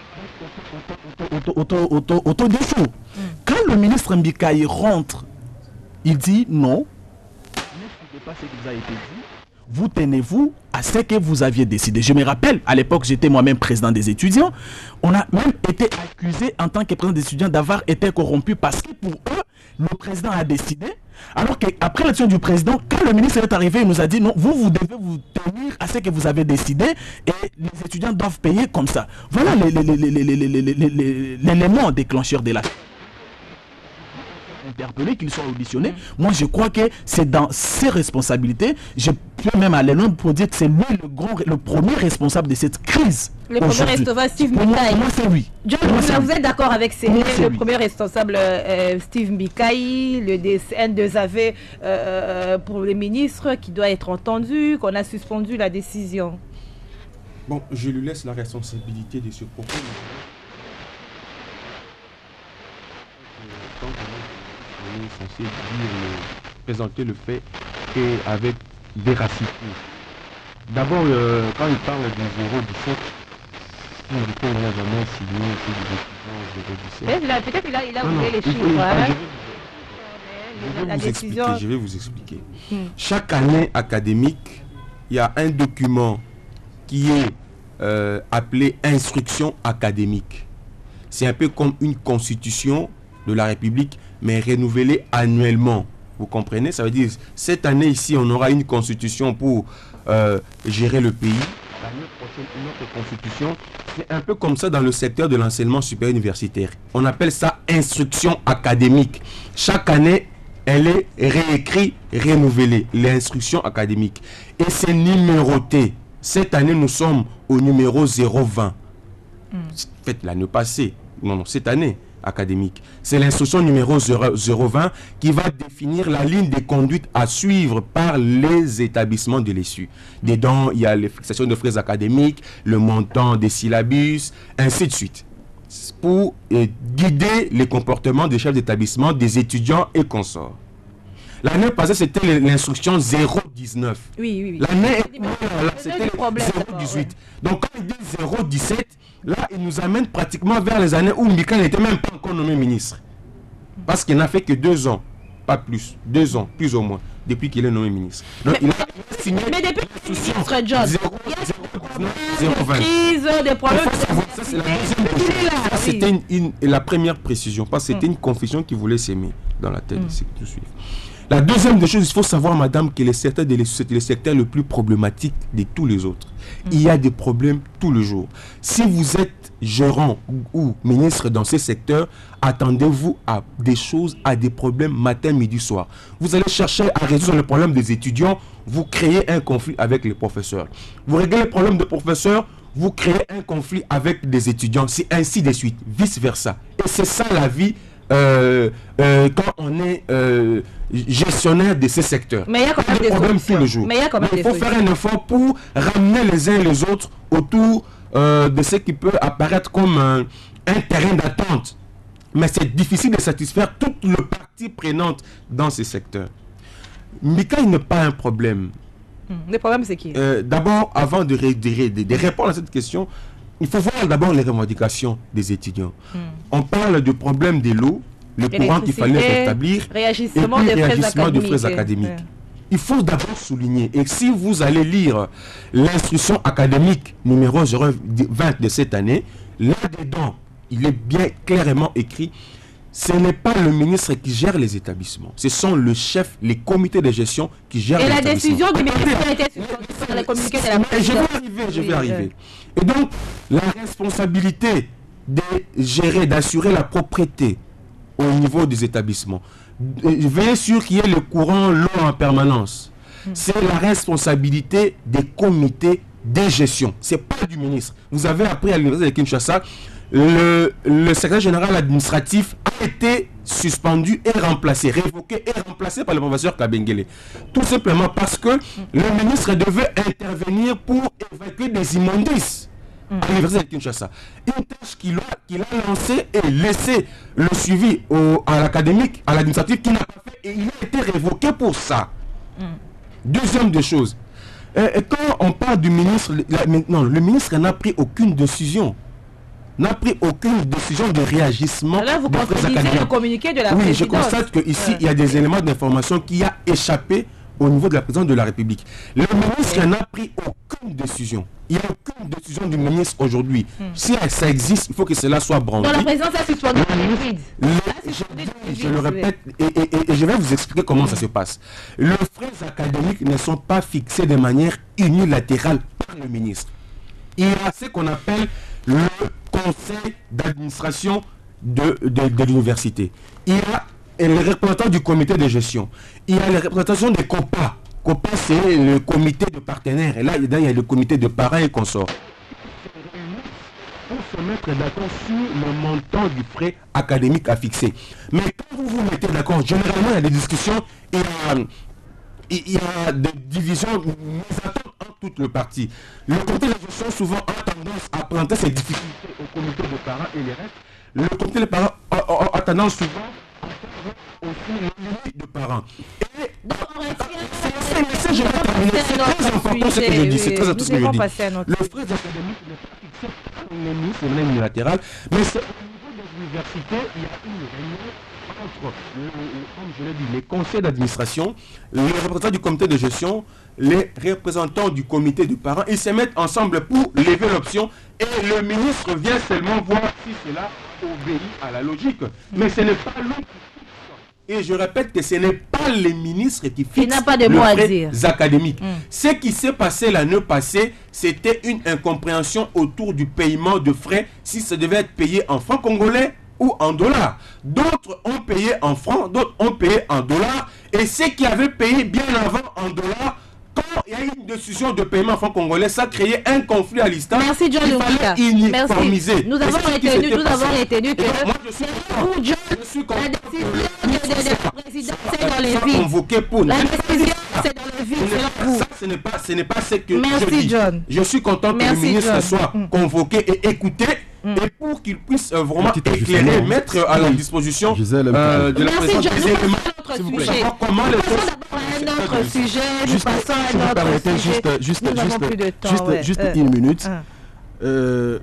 Speaker 3: auto-défaut. Quand le ministre Mbikayi rentre, il dit non, pas ce qui vous a été dit, vous tenez-vous à ce que vous aviez décidé. Je me rappelle, à l'époque, j'étais moi-même président des étudiants. On a même été accusé en tant que président des étudiants d'avoir été corrompu parce que pour eux, le président a décidé Alors qu'après l'action du président, quand le ministre est arrivé, il nous a dit non, vous, vous devez vous tenir à ce que vous avez décidé et les étudiants doivent payer comme ça. Voilà l'élément déclencheur de la... interpellé, qu'ils soient auditionnés. Mmh. Moi, je crois que c'est dans ses responsabilités. Je peux même aller loin pour dire que c'est lui le, grand, le premier responsable de cette crise.
Speaker 1: Le premier responsable, Steve Mikaï.
Speaker 3: Moi, c'est lui.
Speaker 1: John, moi, vous, vous êtes d'accord avec ces, le lui. premier responsable, euh, Steve Mikaï, le D C N deux A V euh, pour les ministres qui doit être entendu, qu'on a suspendu la décision.
Speaker 4: Bon, je lui laisse la responsabilité de ce propos. On est censé dire, le, présenter le fait qu'avec véracité. D'abord, euh, quand il parle du zéro dix-sept, on n'a jamais signé ces zéro dix-sept.
Speaker 1: Peut-être qu'il a, il a oublié les chiffres. Hein?
Speaker 4: Je vais, la vous décision... expliquer, je vais vous expliquer. Hmm. Chaque année académique, il y a un document qui est euh, appelé instruction académique. C'est un peu comme une constitution de la République, mais renouvelée annuellement. Vous comprenez? Ça veut dire, cette année ici, on aura une constitution pour euh, gérer le pays. L'année prochaine, une autre constitution. C'est un peu comme ça dans le secteur de l'enseignement supérieur universitaire. On appelle ça instruction académique. Chaque année, elle est réécrite, renouvelée, l'instruction académique. Et c'est numéroté. Cette année, nous sommes au numéro zéro vingt. Mm. Faites l'année passée. Non, non, cette année académique. C'est l'instruction numéro zéro vingt qui va définir la ligne de conduite à suivre par les établissements de l'E S U. Dedans, il y a les fixations de frais académiques, le montant des syllabus, ainsi de suite. Pour euh, guider les comportements des chefs d'établissement, des étudiants et consorts. L'année passée, c'était l'instruction zéro dix-neuf.
Speaker 1: Oui, oui, oui.
Speaker 4: L'année, c'était zéro dix-huit. Ouais. Donc, quand il dit zéro dix-sept, là, il nous amène pratiquement vers les années où Mikaï n'était même pas encore nommé ministre. Parce qu'il n'a fait que deux ans, pas plus, deux ans, plus ou moins, depuis qu'il est nommé ministre. Donc, mais, il a signé
Speaker 1: mais depuis ministre John,
Speaker 4: zéro vingt.
Speaker 1: Des problèmes.
Speaker 4: Ça, c'est la deuxième chose. Ça, c'était une, une, la première précision, parce que c'était mm. une confusion qui voulait s'aimer dans la tête mm. de ceux qui nous suivent. La deuxième des choses, il faut savoir, madame, que le secteur, de c'est le secteur le plus problématique de tous les autres. Mmh. Il y a des problèmes tous les jours. Si vous êtes gérant ou, ou ministre dans ce secteur, attendez-vous à des choses, à des problèmes matin, midi, soir. Vous allez chercher à résoudre le problème des étudiants, vous créez un conflit avec les professeurs. Vous réglez le problème des professeurs, vous créez un conflit avec des étudiants. C'est ainsi de suite, vice-versa. Et c'est ça la vie. Euh, euh, quand on est euh, gestionnaire de ces secteurs.
Speaker 1: Mais il y a quand même des
Speaker 4: problèmes tous les jours.
Speaker 1: Mais il y a quand même
Speaker 4: il faut faire un effort pour ramener les uns et les autres autour euh, de ce qui peut apparaître comme un, un terrain d'attente. Mais c'est difficile de satisfaire toutes les parties prenantes dans ces secteurs. Mikaï n'est pas un problème.
Speaker 1: Hum, le problème, c'est qui
Speaker 4: euh, D'abord, avant de, ré, de, de, de répondre à cette question, il faut voir d'abord les revendications des étudiants. Hmm. On parle du problème de l'eau, le courant qu'il fallait rétablir,
Speaker 1: réagissement
Speaker 4: et puis
Speaker 1: des
Speaker 4: réagissement
Speaker 1: frais
Speaker 4: de frais académiques.
Speaker 1: Ouais.
Speaker 4: Il faut d'abord souligner, et si vous allez lire l'instruction académique numéro zéro vingt de cette année, là-dedans, il est bien clairement écrit, ce n'est pas le ministre qui gère les établissements. Ce sont le chef, les comités de gestion qui gèrent les établissements. Et la
Speaker 1: décision du ministère a été suspendue sur les communiqués de la
Speaker 4: présidence. Je vais arriver, je vais arriver. Et donc, la responsabilité de gérer, d'assurer la propriété au niveau des établissements, veiller sûr qu'il y ait le courant l'eau en permanence. C'est la responsabilité des comités de gestion. Ce n'est pas du ministre. Vous avez appris à l'université de Kinshasa, Le, le secrétaire général administratif a été suspendu et remplacé, révoqué et remplacé par le professeur Kabengele. Tout simplement parce que le ministre devait intervenir pour évacuer des immondices à l'université de Kinshasa. Une tâche qu'il a, qu'il a lancée et laissé le suivi au, à l'académique, à l'administratif, qui n'a pas fait, et il a été révoqué pour ça. Mm. Deuxième des choses, et, et quand on parle du ministre, la, non, le ministre n'a pris aucune décision. n'a pris aucune décision de réagissement.
Speaker 1: Alors vous contredisez le communiqué de la
Speaker 4: oui,
Speaker 1: présidence.
Speaker 4: Oui, je constate qu'ici, euh, il y a des éléments d'information qui a échappé au niveau de la présidence de la République. Le ministre n'a pris aucune décision. Il n'y a aucune décision du ministre aujourd'hui. Hmm. Si ça existe, il faut que cela soit brandi.
Speaker 1: Dans la présidence, c'est suspendu.
Speaker 4: Je, je le répète et, et, et, et je vais vous expliquer comment hmm. ça se passe. Les frais académiques ne sont pas fixés de manière unilatérale par le ministre. Il y a ce qu'on appelle le conseil d'administration de, de, de l'université. Il y a les représentants du comité de gestion. Il y a les représentations des COPA. COPA, c'est le comité de partenaires. Et là, il y a le comité de parents et consorts. Pour se mettre d'accord sur le montant du frais académique à fixer. Mais quand vous vous mettez d'accord, généralement, il y a des discussions et euh, il y a des divisions entre toutes les parties. Le comité de gestion souvent a tendance à présenter ses difficultés au comité de parents et les restes. Le comité de parents a, a, a tendance souvent à faire aussi les limites de parents. Et c'est très important ce que je dis. C'est très important ce que je dis. Le frais académique n'est pas fixé par les ministres, c'est même unilatéral, mais c'est au niveau des universités, il y a une réunion entre, comme je l'ai dit, les conseils d'administration, les représentants du comité de gestion, les représentants du comité de parents, ils se mettent ensemble pour lever l'option et le ministre vient seulement voir si cela obéit à la logique. Mais ce n'est pas lui. Et je répète que ce n'est pas les ministres qui fixent les frais académiques. Mm. Ce qui s'est passé l'année passée, c'était une incompréhension autour du paiement de frais, si ça devait être payé en francs congolais ou en dollars. D'autres ont payé en francs, d'autres ont payé en dollars. Et ceux qui avaient payé bien avant en dollars, quand il y a eu une décision de paiement en francs congolais, ça a créé un conflit à l'instant.
Speaker 1: Merci, John Lumika.
Speaker 4: Uniformiser.
Speaker 1: Nous avons retenu, nous avons retenu que
Speaker 4: moi, je suis content.
Speaker 1: John,
Speaker 4: je suis content.
Speaker 1: La décision de la présidence, c'est dans les villes.
Speaker 4: Convoqué pour
Speaker 1: la décision, c'est dans les villes.
Speaker 4: Ça, ce n'est pas, ce n'est pas ce que
Speaker 1: Merci,
Speaker 4: je dis.
Speaker 1: John.
Speaker 4: Je suis content que
Speaker 1: Merci,
Speaker 4: le ministre
Speaker 1: John.
Speaker 4: soit mm. convoqué et écouté. Mm. Et pour qu'il puisse euh, vraiment éclairer, mettre à la disposition euh, de la présidence des éléments.
Speaker 1: Si vous
Speaker 4: pouvez savoir comment les choses.
Speaker 1: Un autre sujet, nous passons à un autre sujet.
Speaker 5: Juste, juste,
Speaker 1: nous
Speaker 5: juste,
Speaker 1: plus de temps,
Speaker 5: juste,
Speaker 1: ouais.
Speaker 5: juste
Speaker 1: euh,
Speaker 5: une minute.
Speaker 1: euh.
Speaker 5: Euh,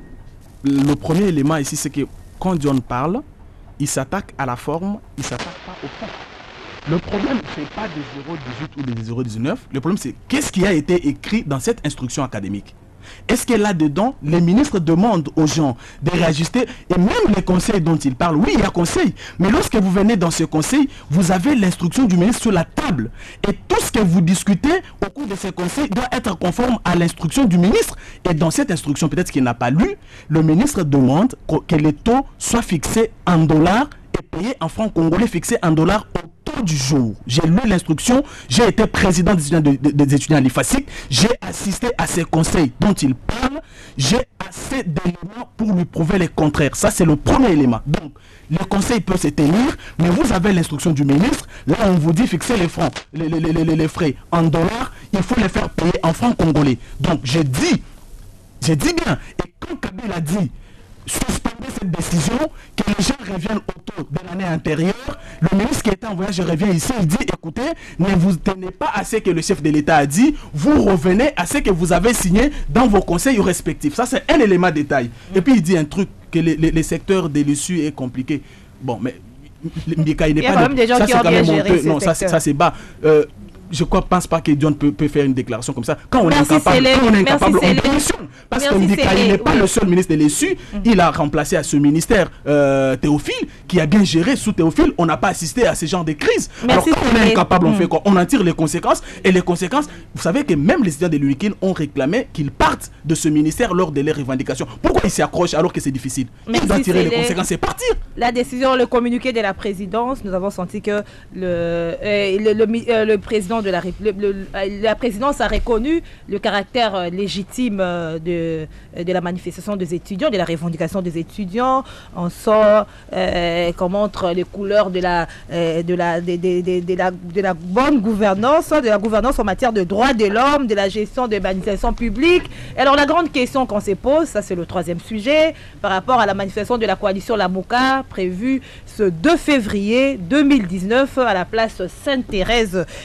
Speaker 5: le premier élément ici, c'est que quand John parle, il s'attaque à la forme, il ne s'attaque pas au fond. Le problème, ce n'est pas des zéro dix-huit ou des zéro dix-neuf. Le problème, c'est qu'est-ce qui a été écrit dans cette instruction académique. Est-ce que là-dedans, les ministres demandent aux gens de réajuster, et même les conseils dont ils parlent, oui, il y a conseil, mais lorsque vous venez dans ce conseil, vous avez l'instruction du ministre sur la table. Et tout ce que vous discutez au cours de ce conseil doit être conforme à l'instruction du ministre. Et dans cette instruction, peut-être qu'il n'a pas lu, le ministre demande que les taux soient fixés en dollars et payés en francs congolais fixés en dollars au taux du jour. J'ai lu l'instruction, j'ai été président des étudiants, de, de, des étudiants à l'I F A S I C, j'ai assisté à ces conseils dont il parle, j'ai assez d'éléments pour lui prouver le contraire. Ça, c'est le premier élément. Donc, le conseil peut se tenir, mais vous avez l'instruction du ministre. Là, on vous dit fixer les francs, les, les, les, les, les frais en dollars, il faut les faire payer en francs congolais. Donc, j'ai dit, j'ai dit bien, et quand Kabila a dit suspendre cette décision, que les gens reviennent au taux de l'année antérieure, le ministre qui était en voyage revient ici, il dit, écoutez, ne vous tenez pas à ce que le chef de l'État a dit, vous revenez à ce que vous avez signé dans vos conseils respectifs. Ça, c'est un élément de détail. Mm. Et puis, il dit un truc, que les, les, les secteurs de l'issue est compliqué. Bon, mais Mbika, il n'est pas...
Speaker 1: De... Ça, c'est quand même honteux.
Speaker 5: Non, ça, ça c'est bas. Euh, je ne pense pas que John peut, peut faire une déclaration comme ça. Quand on
Speaker 1: Merci
Speaker 5: est incapable, quand on est incapable, on démissionne. Parce que Mbika, il n'est pas oui. le seul ministre de l'I S U. Mm-hmm. Il a remplacé à ce ministère euh, Théophile, qui a bien géré sous Théophile. On n'a pas assisté à ce genre de crise. Merci. Alors quand on est incapable, on mm. fait quoi? On en tire les conséquences. Et les conséquences, vous savez que même les étudiants de l'U I C N ont réclamé qu'ils partent de ce ministère lors de leurs revendications. Pourquoi ils s'y accrochent alors que c'est difficile? Ils doivent tirer les conséquences et partir.
Speaker 1: La décision, le communiqué de la présidence, nous avons senti que le, euh, le, le, le, le président de la République, la présidence a reconnu le caractère légitime de, de la manifestation des étudiants, de la revendication des étudiants. On sort, euh, qu'on montre les couleurs de la, euh, de, la, de, de, de, de, la, de la bonne gouvernance, de la gouvernance en matière de droits de l'homme, de la gestion des manifestations publiques. Alors la grande question qu'on se pose, ça c'est le troisième sujet, par rapport à la manifestation de la coalition Lamuka, prévue ce deux février deux mille dix-neuf à la place Sainte-Thérèse à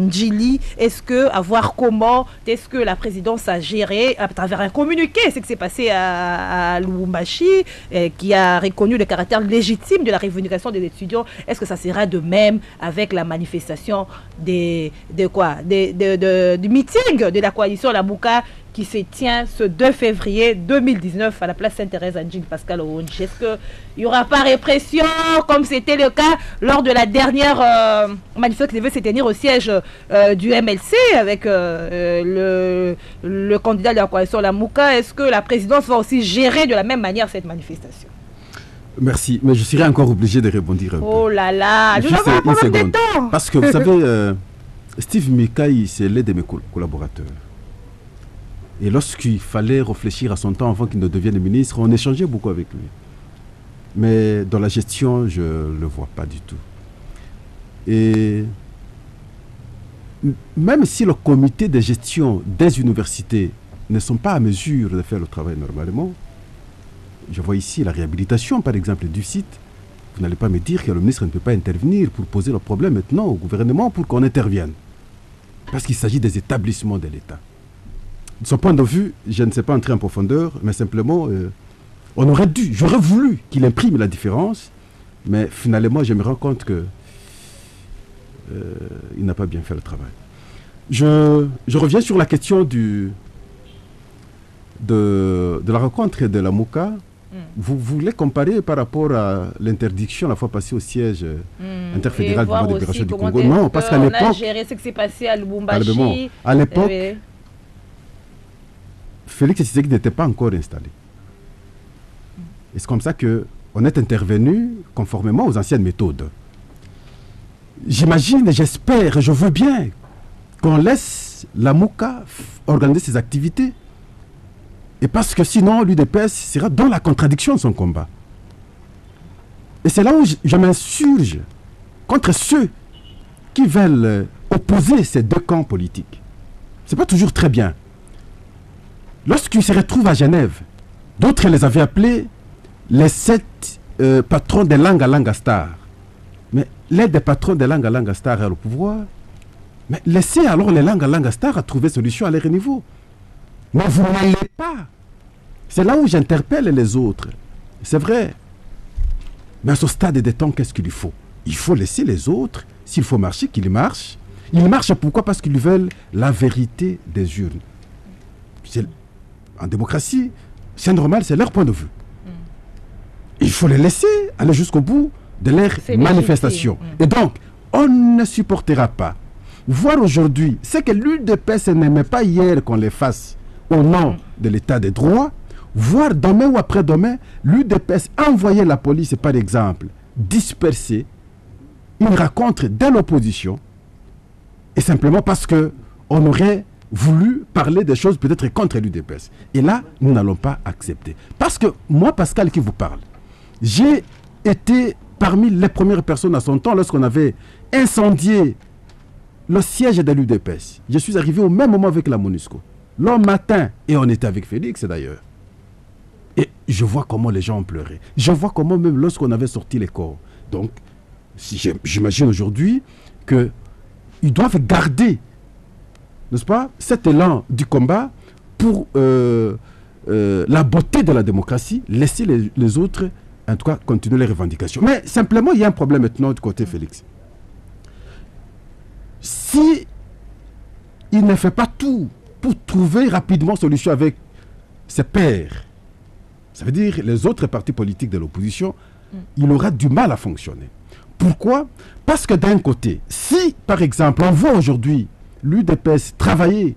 Speaker 1: Njili. Est-ce que, à voir comment, est-ce que la présidence a géré à travers un communiqué ce qui s'est passé à, à Lubumbashi, euh, qui a reconnu le caractère légitime de la revendication des étudiants. Est-ce que ça sera de même avec la manifestation des, de quoi, des, de, de, du meeting de la coalition Lamuka qui se tient ce deux février deux mille dix-neuf à la place Sainte-Thérèse à Njili Pascal Oronji? Est-ce qu'il n'y aura pas répression comme c'était le cas lors de la dernière euh, manifestation qui devait se tenir au siège euh, du M L C avec euh, le, le candidat de la coalition Lamuka? Est-ce que la présidence va aussi gérer de la même manière cette manifestation?
Speaker 2: Merci, mais je serai encore obligé de rebondir un peu.
Speaker 1: Oh là là, je
Speaker 2: Juste
Speaker 1: n'avais pas
Speaker 2: une
Speaker 1: de
Speaker 2: seconde.
Speaker 1: temps.
Speaker 2: Parce que vous savez, euh, Steve Mikai, c'est l'un de mes col- collaborateurs. Et lorsqu'il fallait réfléchir à son temps avant qu'il ne devienne ministre, on échangeait beaucoup avec lui. Mais dans la gestion, je ne le vois pas du tout. Et même si le comité de gestion des universités ne sont pas à mesure de faire le travail normalement, je vois ici la réhabilitation, par exemple, du site. Vous n'allez pas me dire que le ministre ne peut pas intervenir pour poser le problème maintenant au gouvernement pour qu'on intervienne. Parce qu'il s'agit des établissements de l'État. De son point de vue, je ne sais pas entrer en profondeur, mais simplement, euh, on aurait dû, j'aurais voulu qu'il imprime la différence, mais finalement, je me rends compte que euh, il n'a pas bien fait le travail. Je, je reviens sur la question du, de, de la rencontre de la Lamuka. Mm. Vous voulez comparer par rapport à l'interdiction la fois passée au siège mm. interfédéral du Mouvement de libération du Congo? Non, parce qu'à l'époque...
Speaker 1: On a géré ce qui s'est passé à Lubumbashi.
Speaker 2: À l'époque... Eh Félix Tshisekedi n'était pas encore installé. Et c'est comme ça qu'on est intervenu conformément aux anciennes méthodes. J'imagine, j'espère, je veux bien qu'on laisse la Lamuka organiser ses activités. Et parce que sinon, l'U D P S sera dans la contradiction de son combat. Et c'est là où je, je m'insurge contre ceux qui veulent opposer ces deux camps politiques. Ce n'est pas toujours très bien. Lorsqu'ils se retrouvent à Genève, d'autres les avaient appelés les sept euh, patrons des langues à langue star. Mais l'aide des patrons des langues à langue star est au pouvoir. Mais laissez alors les langues à langue star à trouver solution à leur niveau. Mais vous n'allez pas. C'est là où j'interpelle les autres. C'est vrai. Mais à ce stade des temps, qu'est-ce qu'il lui faut? Il faut laisser les autres. S'il faut marcher, qu'ils marchent. Ils marchent pourquoi? Parce qu'ils veulent la vérité des urnes. C'est en démocratie, c'est normal, c'est leur point de vue. Mm. Il faut les laisser aller jusqu'au bout de leur manifestation. Mm. Et donc, on ne supportera pas. Voir aujourd'hui, c'est que l'U D P S n'aimait pas hier qu'on les fasse au nom mm. de l'état des droits. Voir demain ou après-demain, l'U D P S envoyer la police, par exemple, disperser une rencontre de l'opposition, et simplement parce qu'on aurait voulu parler des choses peut-être contre l'U D P S. Et là, nous n'allons pas accepter. Parce que moi, Pascal, qui vous parle, j'ai été parmi les premières personnes à son temps lorsqu'on avait incendié le siège de l'U D P S. Je suis arrivé au même moment avec la MONUSCO. Le matin, et on était avec Félix d'ailleurs. Et je vois comment les gens ont pleuré. Je vois comment même lorsqu'on avait sorti les corps. Donc, si j'imagine aujourd'hui qu'ils doivent garder, n'est-ce pas, cet élan du combat pour euh, euh, la beauté de la démocratie, laisser les, les autres, en tout cas, continuer les revendications. Mais simplement, il y a un problème maintenant du côté Félix. Si il ne fait pas tout pour trouver rapidement solution avec ses pairs, ça veut dire les autres partis politiques de l'opposition, mm. il aura du mal à fonctionner. Pourquoi? Parce que d'un côté, si, par exemple, on voit aujourd'hui l'U D P S travailler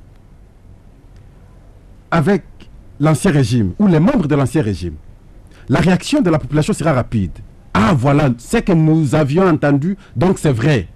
Speaker 2: avec l'ancien régime ou les membres de l'ancien régime, la réaction de la population sera rapide. Ah, voilà, c'est que nous avions entendu, donc c'est vrai.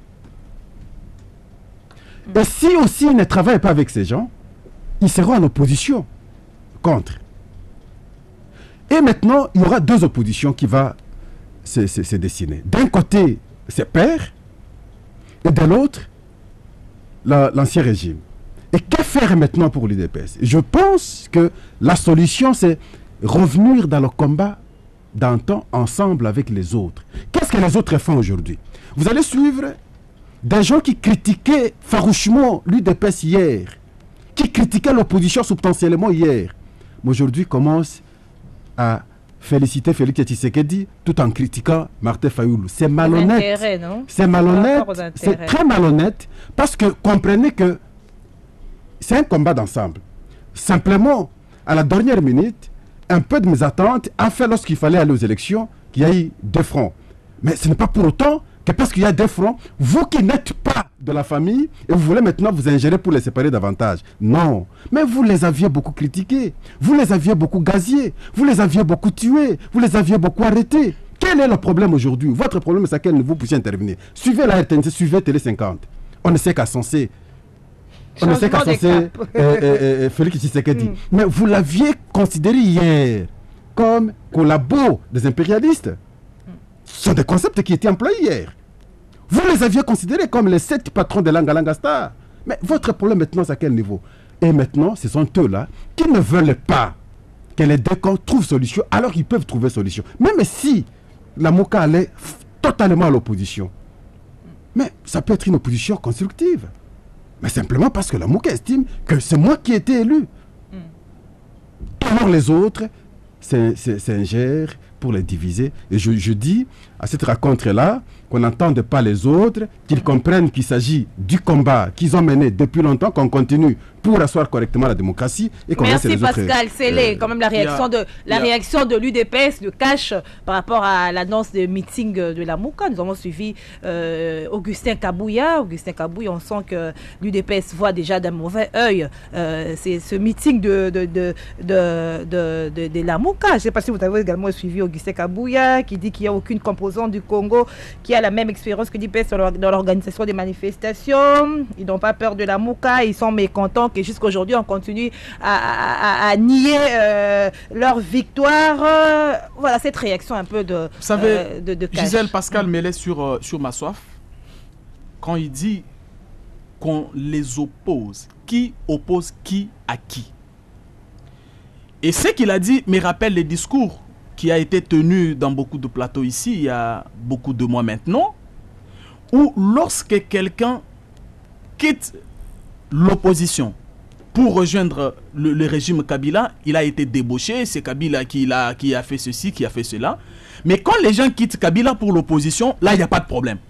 Speaker 2: Mm. Et si aussi ils ne travaillent pas avec ces gens, ils seront en opposition contre. Et maintenant, il y aura deux oppositions qui vont se, se, se dessiner. D'un côté, ses pairs, et de l'autre, l'ancien régime. Et que faire maintenant pour l'U D P S? Je pense que la solution, c'est revenir dans le combat d'antan ensemble avec les autres. Qu'est-ce que les autres font aujourd'hui? Vous allez suivre des gens qui critiquaient farouchement l'U D P S hier, qui critiquaient l'opposition substantiellement hier, mais aujourd'hui commencent à féliciter Félix Tshisekedi tout en critiquant Martin Fayoulou. C'est malhonnête. C'est malhonnête. C'est très malhonnête parce que comprenez que c'est un combat d'ensemble. Simplement, à la dernière minute, un peu de mes attentes a fait lorsqu'il fallait aller aux élections qu'il y a eu deux fronts. Mais ce n'est pas pour autant que parce qu'il y a deux fronts, vous qui n'êtes pas de la famille et vous voulez maintenant vous ingérer pour les séparer davantage. Non. Mais vous les aviez beaucoup critiqués. Vous les aviez beaucoup gazés. Vous les aviez beaucoup tués. Vous les aviez beaucoup arrêtés. Quel est le problème aujourd'hui? Votre problème, c'est à quel niveau vous puissiez intervenir. Suivez la R T N C, suivez Télé cinquante. On ne sait qu'à censé. On ne sait qu'à censé euh, euh, euh, Félix Tshisekedi. Mm. Mais vous l'aviez considéré hier comme collabo des impérialistes. Ce sont des concepts qui étaient employés hier. Vous les aviez considérés comme les sept patrons de Langa Langa Star. Mais votre problème maintenant, c'est à quel niveau? Et maintenant, ce sont eux-là qui ne veulent pas que les deux camps trouvent solution, alors qu'ils peuvent trouver solution. Même si la Mouka allait totalement à l'opposition. Mais ça peut être une opposition constructive. Mais simplement parce que la Mouka estime que c'est moi qui ai été élu. Mm. Alors les autres s'ingèrent pour les diviser. Et je, je dis à cette rencontre-là qu'on n'entende pas les autres, qu'ils comprennent qu'il s'agit du combat qu'ils ont mené depuis longtemps, qu'on continue pour asseoir correctement la démocratie. Et qu'on
Speaker 1: Merci
Speaker 2: les
Speaker 1: Pascal,
Speaker 2: autres,
Speaker 1: c'est euh, quand même la réaction a, de la réaction de l'U D P S, de Cash, par rapport à l'annonce de meeting de la Mouka. Nous avons suivi euh, Augustin Kabouya. Augustin Kabouya, on sent que l'U D P S voit déjà d'un mauvais œil euh, c'est ce meeting de, de, de, de, de, de, de la Mouka. Je ne sais pas si vous avez également suivi Augustin Kabouya, qui dit qu'il n'y a aucune composante du Congo qui a la même expérience que l'U D P S dans l'organisation des manifestations. Ils n'ont pas peur de la Mouka, ils sont mécontents que jusqu'à aujourd'hui on continue à, à, à nier euh, leur victoire. Euh, voilà cette réaction un peu de Vous
Speaker 5: savez,
Speaker 1: euh, de, de
Speaker 5: Gisèle Pascal mmh. Mellet sur, euh, sur Ma Soif, quand il dit qu'on les oppose, qui oppose qui à qui? Et ce qu'il a dit me rappelle les discours qui a été tenu dans beaucoup de plateaux ici il y a beaucoup de mois maintenant, où lorsque quelqu'un quitte l'opposition pour rejoindre le, le régime Kabila, il a été débauché, c'est Kabila qui a, qui a fait ceci, qui a fait cela. Mais quand les gens quittent Kabila pour l'opposition, là, il n'y a pas de problème.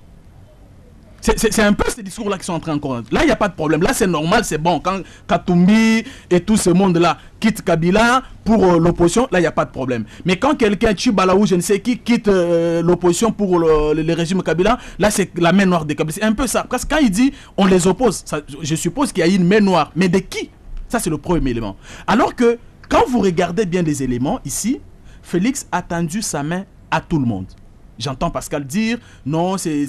Speaker 5: C'est un peu ces discours-là qui sont en train encore. Là, il n'y a pas de problème. Là, c'est normal, c'est bon. Quand Katumbi et tout ce monde-là quittent Kabila pour euh, l'opposition, là, il n'y a pas de problème. Mais quand quelqu'un, Chibalaou, je ne sais qui, quitte euh, l'opposition pour le, le, le régime Kabila, là, c'est la main noire de Kabila. C'est un peu ça. Parce que quand il dit on les oppose, ça, je suppose qu'il y a une main noire. Mais de qui? Ça, c'est le premier élément. Alors que, quand vous regardez bien les éléments, ici, Félix a tendu sa main à tout le monde. J'entends Pascal dire, non, c'est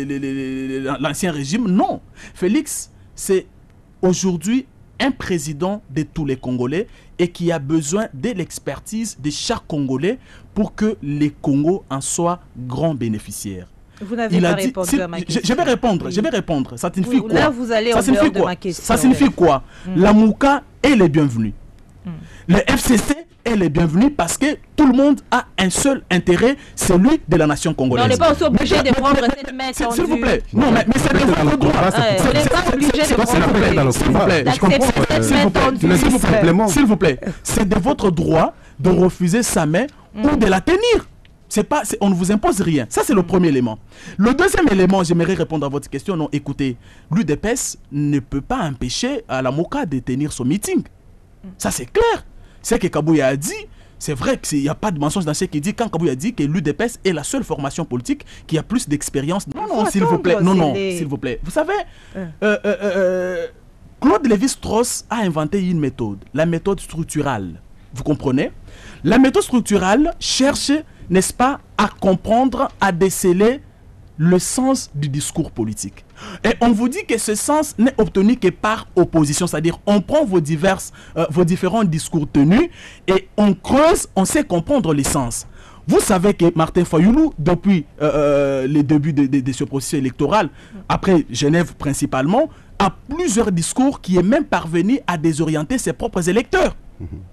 Speaker 5: l'ancien régime. Non, Félix, c'est aujourd'hui un président de tous les Congolais et qui a besoin de l'expertise de chaque Congolais pour que les Congos en soient grands bénéficiaires.
Speaker 1: Vous n'avez pas dit, répondu à ma question.
Speaker 5: Je, je vais répondre, oui. je vais répondre. Ça signifie oui, quoi?
Speaker 1: Là, vous allez
Speaker 5: ça
Speaker 1: en dehors
Speaker 5: signifie
Speaker 1: de
Speaker 5: quoi?
Speaker 1: ma question.
Speaker 5: Ça signifie quoi? mm. La Mouka est les bienvenus. Mm. Le F C C est les bienvenus parce que tout le monde a un seul intérêt, celui de la nation congolaise.
Speaker 1: Mais on n'est pas aussi obligé de prendre cette main tendue.
Speaker 5: S'il vous plaît. Non, mais, mais c'est de votre droit.
Speaker 1: On n'est pas obligé de prendre
Speaker 5: S'il vous plaît. S'il vous plaît. S'il vous plaît. C'est de votre droit de refuser sa main mm. ou de la tenir. C'est pas, on ne vous impose rien. Ça, c'est le premier élément. Le deuxième élément, j'aimerais répondre à votre question. Non, écoutez, l'U D P S ne peut pas empêcher à la Mouka de tenir son meeting. Ça, c'est clair. Ce que Kabouya a dit, c'est vrai qu'il n'y a pas de mensonge dans ce qu'il dit. Quand Kabouya a dit que l'U D P S est la seule formation politique qui a plus d'expérience. Non, non, s'il vous plaît. Non, non, s'il vous plaît. Vous savez, euh. Euh, euh, euh, Claude Lévi-Strauss a inventé une méthode, la méthode structurale. Vous comprenez? La méthode structurale cherche, n'est-ce pas, à comprendre, à déceler le sens du discours politique. Et on vous dit que ce sens n'est obtenu que par opposition, c'est-à-dire on prend vos, diverses, euh, vos différents discours tenus et on creuse, on sait comprendre les sens. Vous savez que Martin Fayoulou, depuis euh, les débuts de, de, de ce processus électoral, après Genève principalement, a plusieurs discours qui est même parvenu à désorienter ses propres électeurs. Mmh.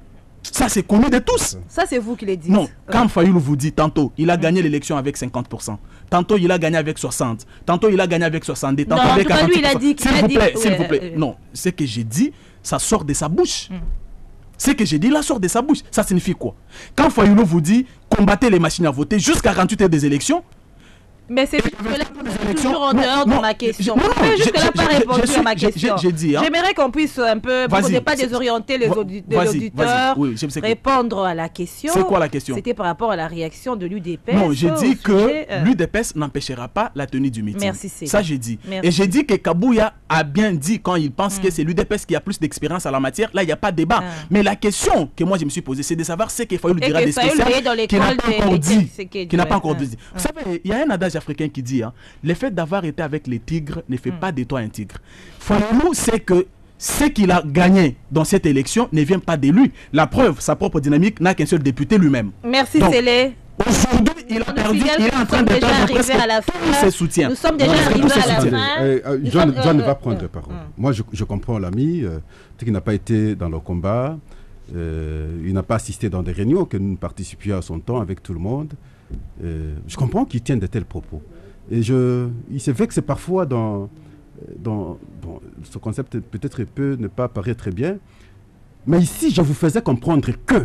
Speaker 5: Ça, c'est connu de tous.
Speaker 1: Ça, c'est vous qui le dites.
Speaker 5: Non, quand Fayoulou vous dit tantôt, il a gagné l'élection avec cinquante pour cent. Tantôt, il a gagné avec soixante. Tantôt, il a gagné avec soixante-dix. Tantôt,
Speaker 1: Non, en
Speaker 5: avec
Speaker 1: tout cas, lui,
Speaker 5: quarante pour cent.
Speaker 1: il a dit- il
Speaker 5: S'il
Speaker 1: a
Speaker 5: vous
Speaker 1: dit-
Speaker 5: plaît, s'il
Speaker 1: ouais,
Speaker 5: vous plaît.
Speaker 1: euh,
Speaker 5: Non, ce que j'ai dit, ça sort de sa bouche. Ce que j'ai dit là sort de sa bouche. Ça signifie quoi? Quand Fayoulou vous dit combattez les machines à voter jusqu'à quarante-huit heures des élections,
Speaker 1: mais c'est jusque-là toujours en
Speaker 5: Non,
Speaker 1: dehors
Speaker 5: non,
Speaker 1: de ma question.
Speaker 5: non, non,
Speaker 1: Mais jusque-là,
Speaker 5: j'ai-
Speaker 1: pas
Speaker 5: j'ai-
Speaker 1: répondu
Speaker 5: j'ai-
Speaker 1: à ma
Speaker 5: j'ai-
Speaker 1: question.
Speaker 5: j'ai dit, hein.
Speaker 1: J'aimerais qu'on puisse un peu, pour
Speaker 5: Vas-y,
Speaker 1: ne pas
Speaker 5: c'est-
Speaker 1: désorienter les
Speaker 5: Va-
Speaker 1: audi-
Speaker 5: vas-y,
Speaker 1: auditeurs,
Speaker 5: vas-y. Oui, je sais quoi.
Speaker 1: répondre à la question.
Speaker 5: C'est quoi la question?
Speaker 1: C'était par rapport à la réaction de l'U D P S.
Speaker 5: non, j'ai
Speaker 1: au
Speaker 5: dit que
Speaker 1: sujet, euh,
Speaker 5: l'U D P S n'empêchera pas la tenue du meeting.
Speaker 1: Merci, c'est
Speaker 5: Ça,
Speaker 1: bien.
Speaker 5: j'ai dit.
Speaker 1: Merci.
Speaker 5: Et j'ai dit que Kabouya a bien dit quand il pense que c'est l'U D P S qui a plus d'expérience à la matière. Là, il n'y a pas de débat.
Speaker 1: Ah.
Speaker 5: Mais la question que moi, je me suis posée, c'est de savoir ce qu'il faut lui
Speaker 1: Et
Speaker 5: dire
Speaker 1: que
Speaker 5: des
Speaker 1: Fayoulou
Speaker 5: spéciales
Speaker 1: est dans
Speaker 5: qui n'a
Speaker 1: l'école
Speaker 5: pas
Speaker 1: des-
Speaker 5: encore
Speaker 1: des
Speaker 5: dit.
Speaker 1: textes, qui-
Speaker 5: Qui n'a pas
Speaker 1: ouais.
Speaker 5: encore
Speaker 1: Ah.
Speaker 5: dit. Vous savez, il y a un adage africain qui dit hein, le fait d'avoir été avec les tigres ne fait pas de toi un tigre. Fayoulou sait que ce qu'il a gagné dans cette élection ne vient pas de lui. La preuve, sa propre dynamique n'a qu'un seul député lui-même.
Speaker 1: Merci,
Speaker 5: Donc,
Speaker 1: Célé.
Speaker 5: Aujourd'hui, il a
Speaker 1: On
Speaker 5: perdu,
Speaker 1: signale
Speaker 5: il est
Speaker 1: que
Speaker 5: en
Speaker 1: nous
Speaker 5: train
Speaker 1: sommes
Speaker 5: de
Speaker 1: déjà
Speaker 5: perdre
Speaker 1: arrivés
Speaker 5: presque
Speaker 1: à la
Speaker 5: tous
Speaker 1: fin.
Speaker 5: ses soutiens.
Speaker 1: Nous sommes déjà
Speaker 2: Non,
Speaker 1: arrivés
Speaker 2: non,
Speaker 1: à la
Speaker 2: c'est-
Speaker 1: fin.
Speaker 2: euh, euh,
Speaker 1: Nous
Speaker 2: John,
Speaker 1: sommes-
Speaker 2: John
Speaker 1: euh,
Speaker 2: va
Speaker 1: euh,
Speaker 2: prendre
Speaker 1: euh,
Speaker 2: parole.
Speaker 1: euh.
Speaker 2: Moi, je, je comprends l'ami, euh, peut-être qu'il n'a pas été dans le combat, euh, il n'a pas assisté dans des réunions que nous participions à son temps avec tout le monde. Euh, je comprends qu'il tienne de tels propos. Et je, il se fait que c'est parfois dans, dans bon, ce concept peut-être peut ne pas paraître très bien, mais ici, je vous faisais comprendre que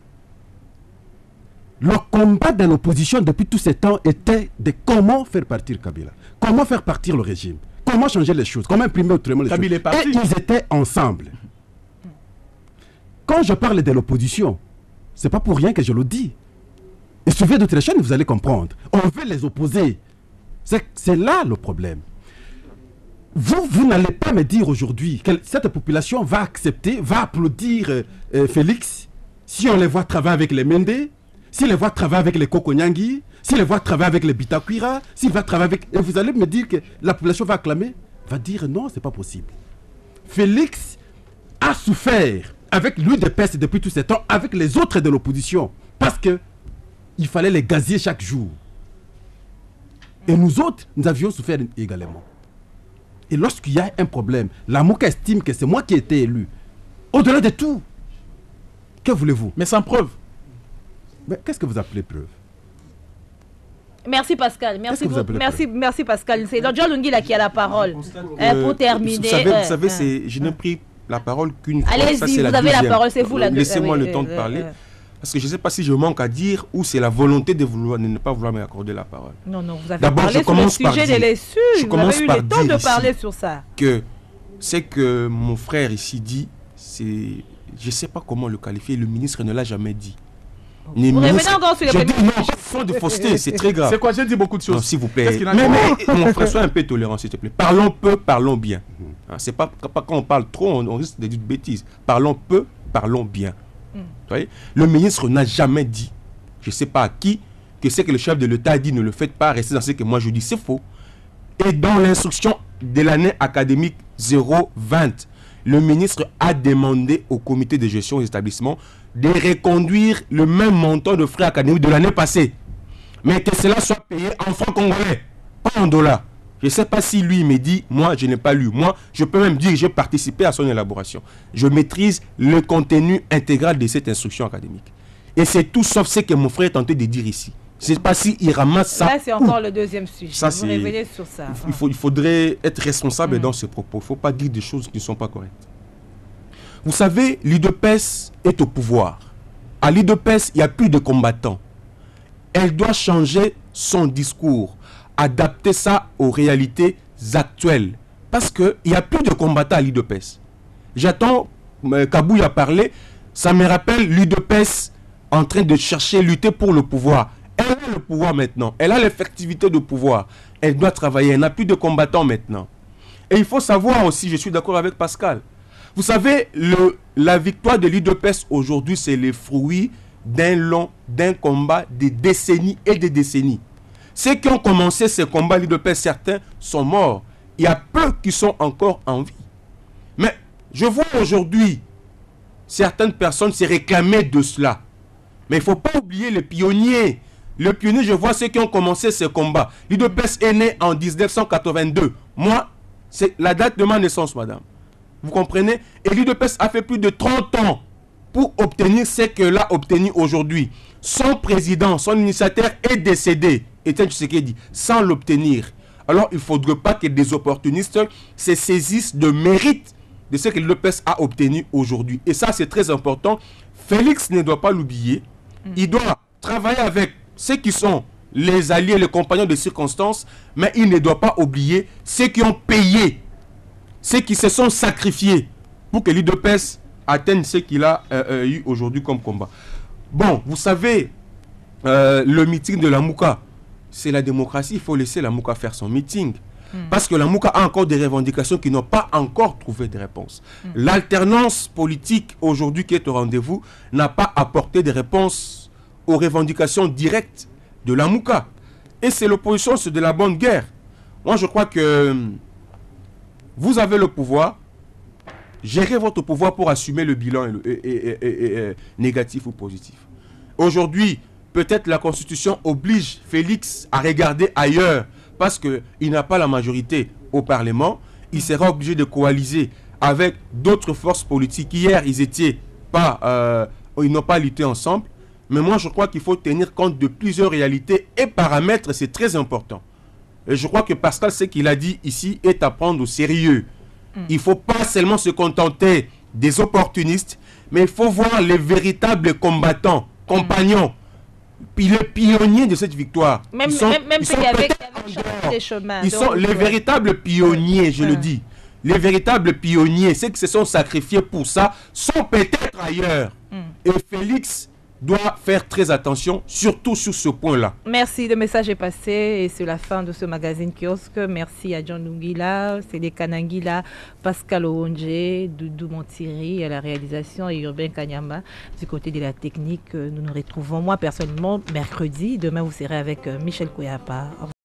Speaker 2: le combat de l'opposition depuis tous ces temps était de comment faire partir Kabila, comment faire partir le régime, comment changer les choses, comment imprimer autrement les
Speaker 5: Kabila est
Speaker 2: choses.
Speaker 5: parti.
Speaker 2: Et ils étaient ensemble. Quand je parle de l'opposition, c'est pas pour rien que je le dis. Et suivez d'autres chaînes, vous allez comprendre. On veut les opposer. C'est c'est là le problème. Vous, vous n'allez pas me dire aujourd'hui que cette population va accepter, va applaudir euh, euh, Félix si on les voit travailler avec les Mende, si on les voit travailler avec les Kokonyangui, si on les voit travailler avec les Bitakwira, s'il va travailler avec... Et vous allez me dire que la population va acclamer, va dire non, c'est pas possible. Félix a souffert avec l'U D P S depuis tous ces temps, avec les autres de l'opposition, parce que il fallait les gazier chaque jour. Et nous autres, nous avions souffert également. Et lorsqu'il y a un problème, la M O C A estime que c'est moi qui ai été élu. Au-delà de tout, que voulez-vous?
Speaker 5: Mais sans preuve.
Speaker 2: Mais qu'est-ce que vous appelez preuve?
Speaker 1: Merci Pascal, merci,
Speaker 2: Qu'est-ce que vous
Speaker 1: pour-
Speaker 2: appelez
Speaker 1: merci, merci Pascal. C'est donc John Lungila qui a la parole. Euh,
Speaker 4: Euh,
Speaker 1: pour terminer.
Speaker 4: Vous savez,
Speaker 1: euh,
Speaker 4: vous savez
Speaker 1: euh.
Speaker 4: c'est, je n'ai pris la parole qu'une fois.
Speaker 1: Allez-y,
Speaker 4: Ça, c'est
Speaker 1: vous
Speaker 4: la
Speaker 1: avez la
Speaker 4: deuxième.
Speaker 1: parole, c'est vous la-
Speaker 4: Laissez-moi
Speaker 1: euh, oui,
Speaker 4: le temps de
Speaker 1: euh,
Speaker 4: parler.
Speaker 1: euh.
Speaker 4: Parce que je ne sais pas si je manque à dire ou c'est la volonté de, vouloir, de ne pas vouloir m'accorder la parole.
Speaker 1: Non, non, vous avez
Speaker 4: D'abord,
Speaker 1: parlé
Speaker 4: je
Speaker 1: sur le
Speaker 4: commence par
Speaker 1: sujet
Speaker 4: dire-
Speaker 1: des lessus.
Speaker 4: je
Speaker 1: Vous
Speaker 4: commence
Speaker 1: avez eu
Speaker 4: par
Speaker 1: le temps
Speaker 4: dire
Speaker 1: de
Speaker 4: ici
Speaker 1: parler sur ça.
Speaker 4: Que c'est que mon frère ici dit, c'est, je ne sais pas comment le qualifier, le ministre ne l'a jamais dit. Ni
Speaker 1: Vous
Speaker 4: ministre-
Speaker 1: revenez encore sur les
Speaker 4: Je dis
Speaker 1: premiers-
Speaker 4: non, fond de fausseté, c'est très grave.
Speaker 5: C'est quoi? J'ai dit beaucoup de
Speaker 4: Non,
Speaker 5: choses.
Speaker 4: s'il vous
Speaker 5: Qu'est-ce
Speaker 4: plaît.
Speaker 5: qu'il a
Speaker 4: Mais,
Speaker 5: dit?
Speaker 4: mais, mon frère, sois un peu tolérant, s'il te plaît. Parlons peu, parlons bien. Hein, c'est pas, pas quand on parle trop, on, on risque de dire de bêtises. Parlons peu, parlons bien. Vous voyez? Le ministre n'a jamais dit, je ne sais pas à qui, que ce que le chef de l'État a dit, ne le faites pas, restez dans ce que moi je dis, c'est faux. Et dans l'instruction de l'année académique zéro vingt, le ministre a demandé au comité de gestion des établissements de reconduire le même montant de frais académiques de l'année passée. Mais que cela soit payé en francs congolais, pas en dollars. Je ne sais pas si lui me dit, moi je n'ai pas lu. Moi, je peux même dire que j'ai participé à son élaboration. Je maîtrise le contenu intégral de cette instruction académique. Et c'est tout sauf ce que mon frère est tenté de dire ici. Je ne sais pas s'il ramasse ça.
Speaker 1: Là, c'est encore le deuxième sujet.
Speaker 4: Ça,
Speaker 1: vous
Speaker 4: c'est-
Speaker 1: révélez sur ça.
Speaker 4: Il, faut, il faudrait être responsable
Speaker 1: Mm.
Speaker 4: dans ses propos. Il ne faut pas dire des choses qui ne sont pas correctes. Vous savez, l'U D P S est au pouvoir. À l'U D P S, il n'y a plus de combattants. Elle doit changer son discours, adapter ça aux réalités actuelles. Parce qu'il n'y a plus de combattants à l'U D P S. J'attends, euh, Kabouya a parlé, ça me rappelle l'U D P S en train de chercher, lutter pour le pouvoir. Elle a le pouvoir maintenant, elle a l'effectivité de pouvoir. Elle doit travailler, elle n'a plus de combattants maintenant. Et il faut savoir aussi, je suis d'accord avec Pascal, vous savez, le, la victoire de l'U D P S aujourd'hui, c'est le fruit d'un long, d'un combat de décennies et de décennies. Ceux qui ont commencé ce combat, l'U D P S, certains sont morts. Il y a peu qui sont encore en vie. Mais je vois aujourd'hui certaines personnes se réclamer de cela. Mais il ne faut pas oublier les pionniers. Le pionnier, je vois ceux qui ont commencé ce combat. L'U D P S est né en mille neuf cent quatre-vingt-deux. Moi, c'est la date de ma naissance, madame. Vous comprenez? Et l'U D P S a fait plus de trente ans pour obtenir ce qu'elle a obtenu aujourd'hui. Son président, son initiateur est décédé, Étienne Tshisekedi, sans l'obtenir. Alors, il ne faudrait pas que des opportunistes se saisissent de mérite de ce que l'U D P S a obtenu aujourd'hui. Et ça, c'est très important. Félix ne doit pas l'oublier. Mm. Il doit travailler avec ceux qui sont les alliés, les compagnons de circonstances, mais il ne doit pas oublier ceux qui ont payé, ceux qui se sont sacrifiés pour que l'U D P S atteigne ce qu'il a euh, euh, eu aujourd'hui comme combat. Bon, vous savez, euh, le meeting de la Mouka, c'est la démocratie, il faut laisser la Mouka faire son meeting. Mm. Parce que la Mouka a encore des revendications qui n'ont pas encore trouvé de réponse. Mm. L'alternance politique aujourd'hui qui est au rendez-vous n'a pas apporté de réponses aux revendications directes de la Mouka. Et c'est l'opposition, c'est de la bonne guerre. Moi, je crois que vous avez le pouvoir. Gérez votre pouvoir pour assumer le bilan et le, et, et, et, et, négatif ou positif. Aujourd'hui, peut-être la Constitution oblige Félix à regarder ailleurs parce qu'il n'a pas la majorité au Parlement. Il sera obligé de coaliser avec d'autres forces politiques. Hier, ils étaient pas, euh, ils n'ont pas lutté ensemble. Mais moi, je crois qu'il faut tenir compte de plusieurs réalités et paramètres. C'est très important. Et je crois que Pascal, ce qu'il a dit ici est à prendre au sérieux. Mm. Il ne faut pas seulement se contenter des opportunistes, mais il faut voir les véritables combattants, compagnons, puis les pionniers de cette victoire.
Speaker 1: Même,
Speaker 4: ils sont,
Speaker 1: même, même
Speaker 4: ils sont
Speaker 1: avec,
Speaker 4: avec
Speaker 1: des chemins.
Speaker 4: Ils sont les véritables pionniers, je ouais. le dis. Les véritables pionniers, ceux qui se sont sacrifiés pour ça, sont peut-être ailleurs. Mm. Et Félix doit faire très attention, surtout sur ce point-là.
Speaker 1: Merci, le message est passé et c'est la fin de ce magazine kiosque. Merci à John Lungila, Cédé Kanangila, Pascal Oonje, Doudou Montiri à la réalisation et Urbain Kanyama du côté de la technique. Nous nous retrouvons, moi personnellement, mercredi. Demain, vous serez avec Michel Koyapa.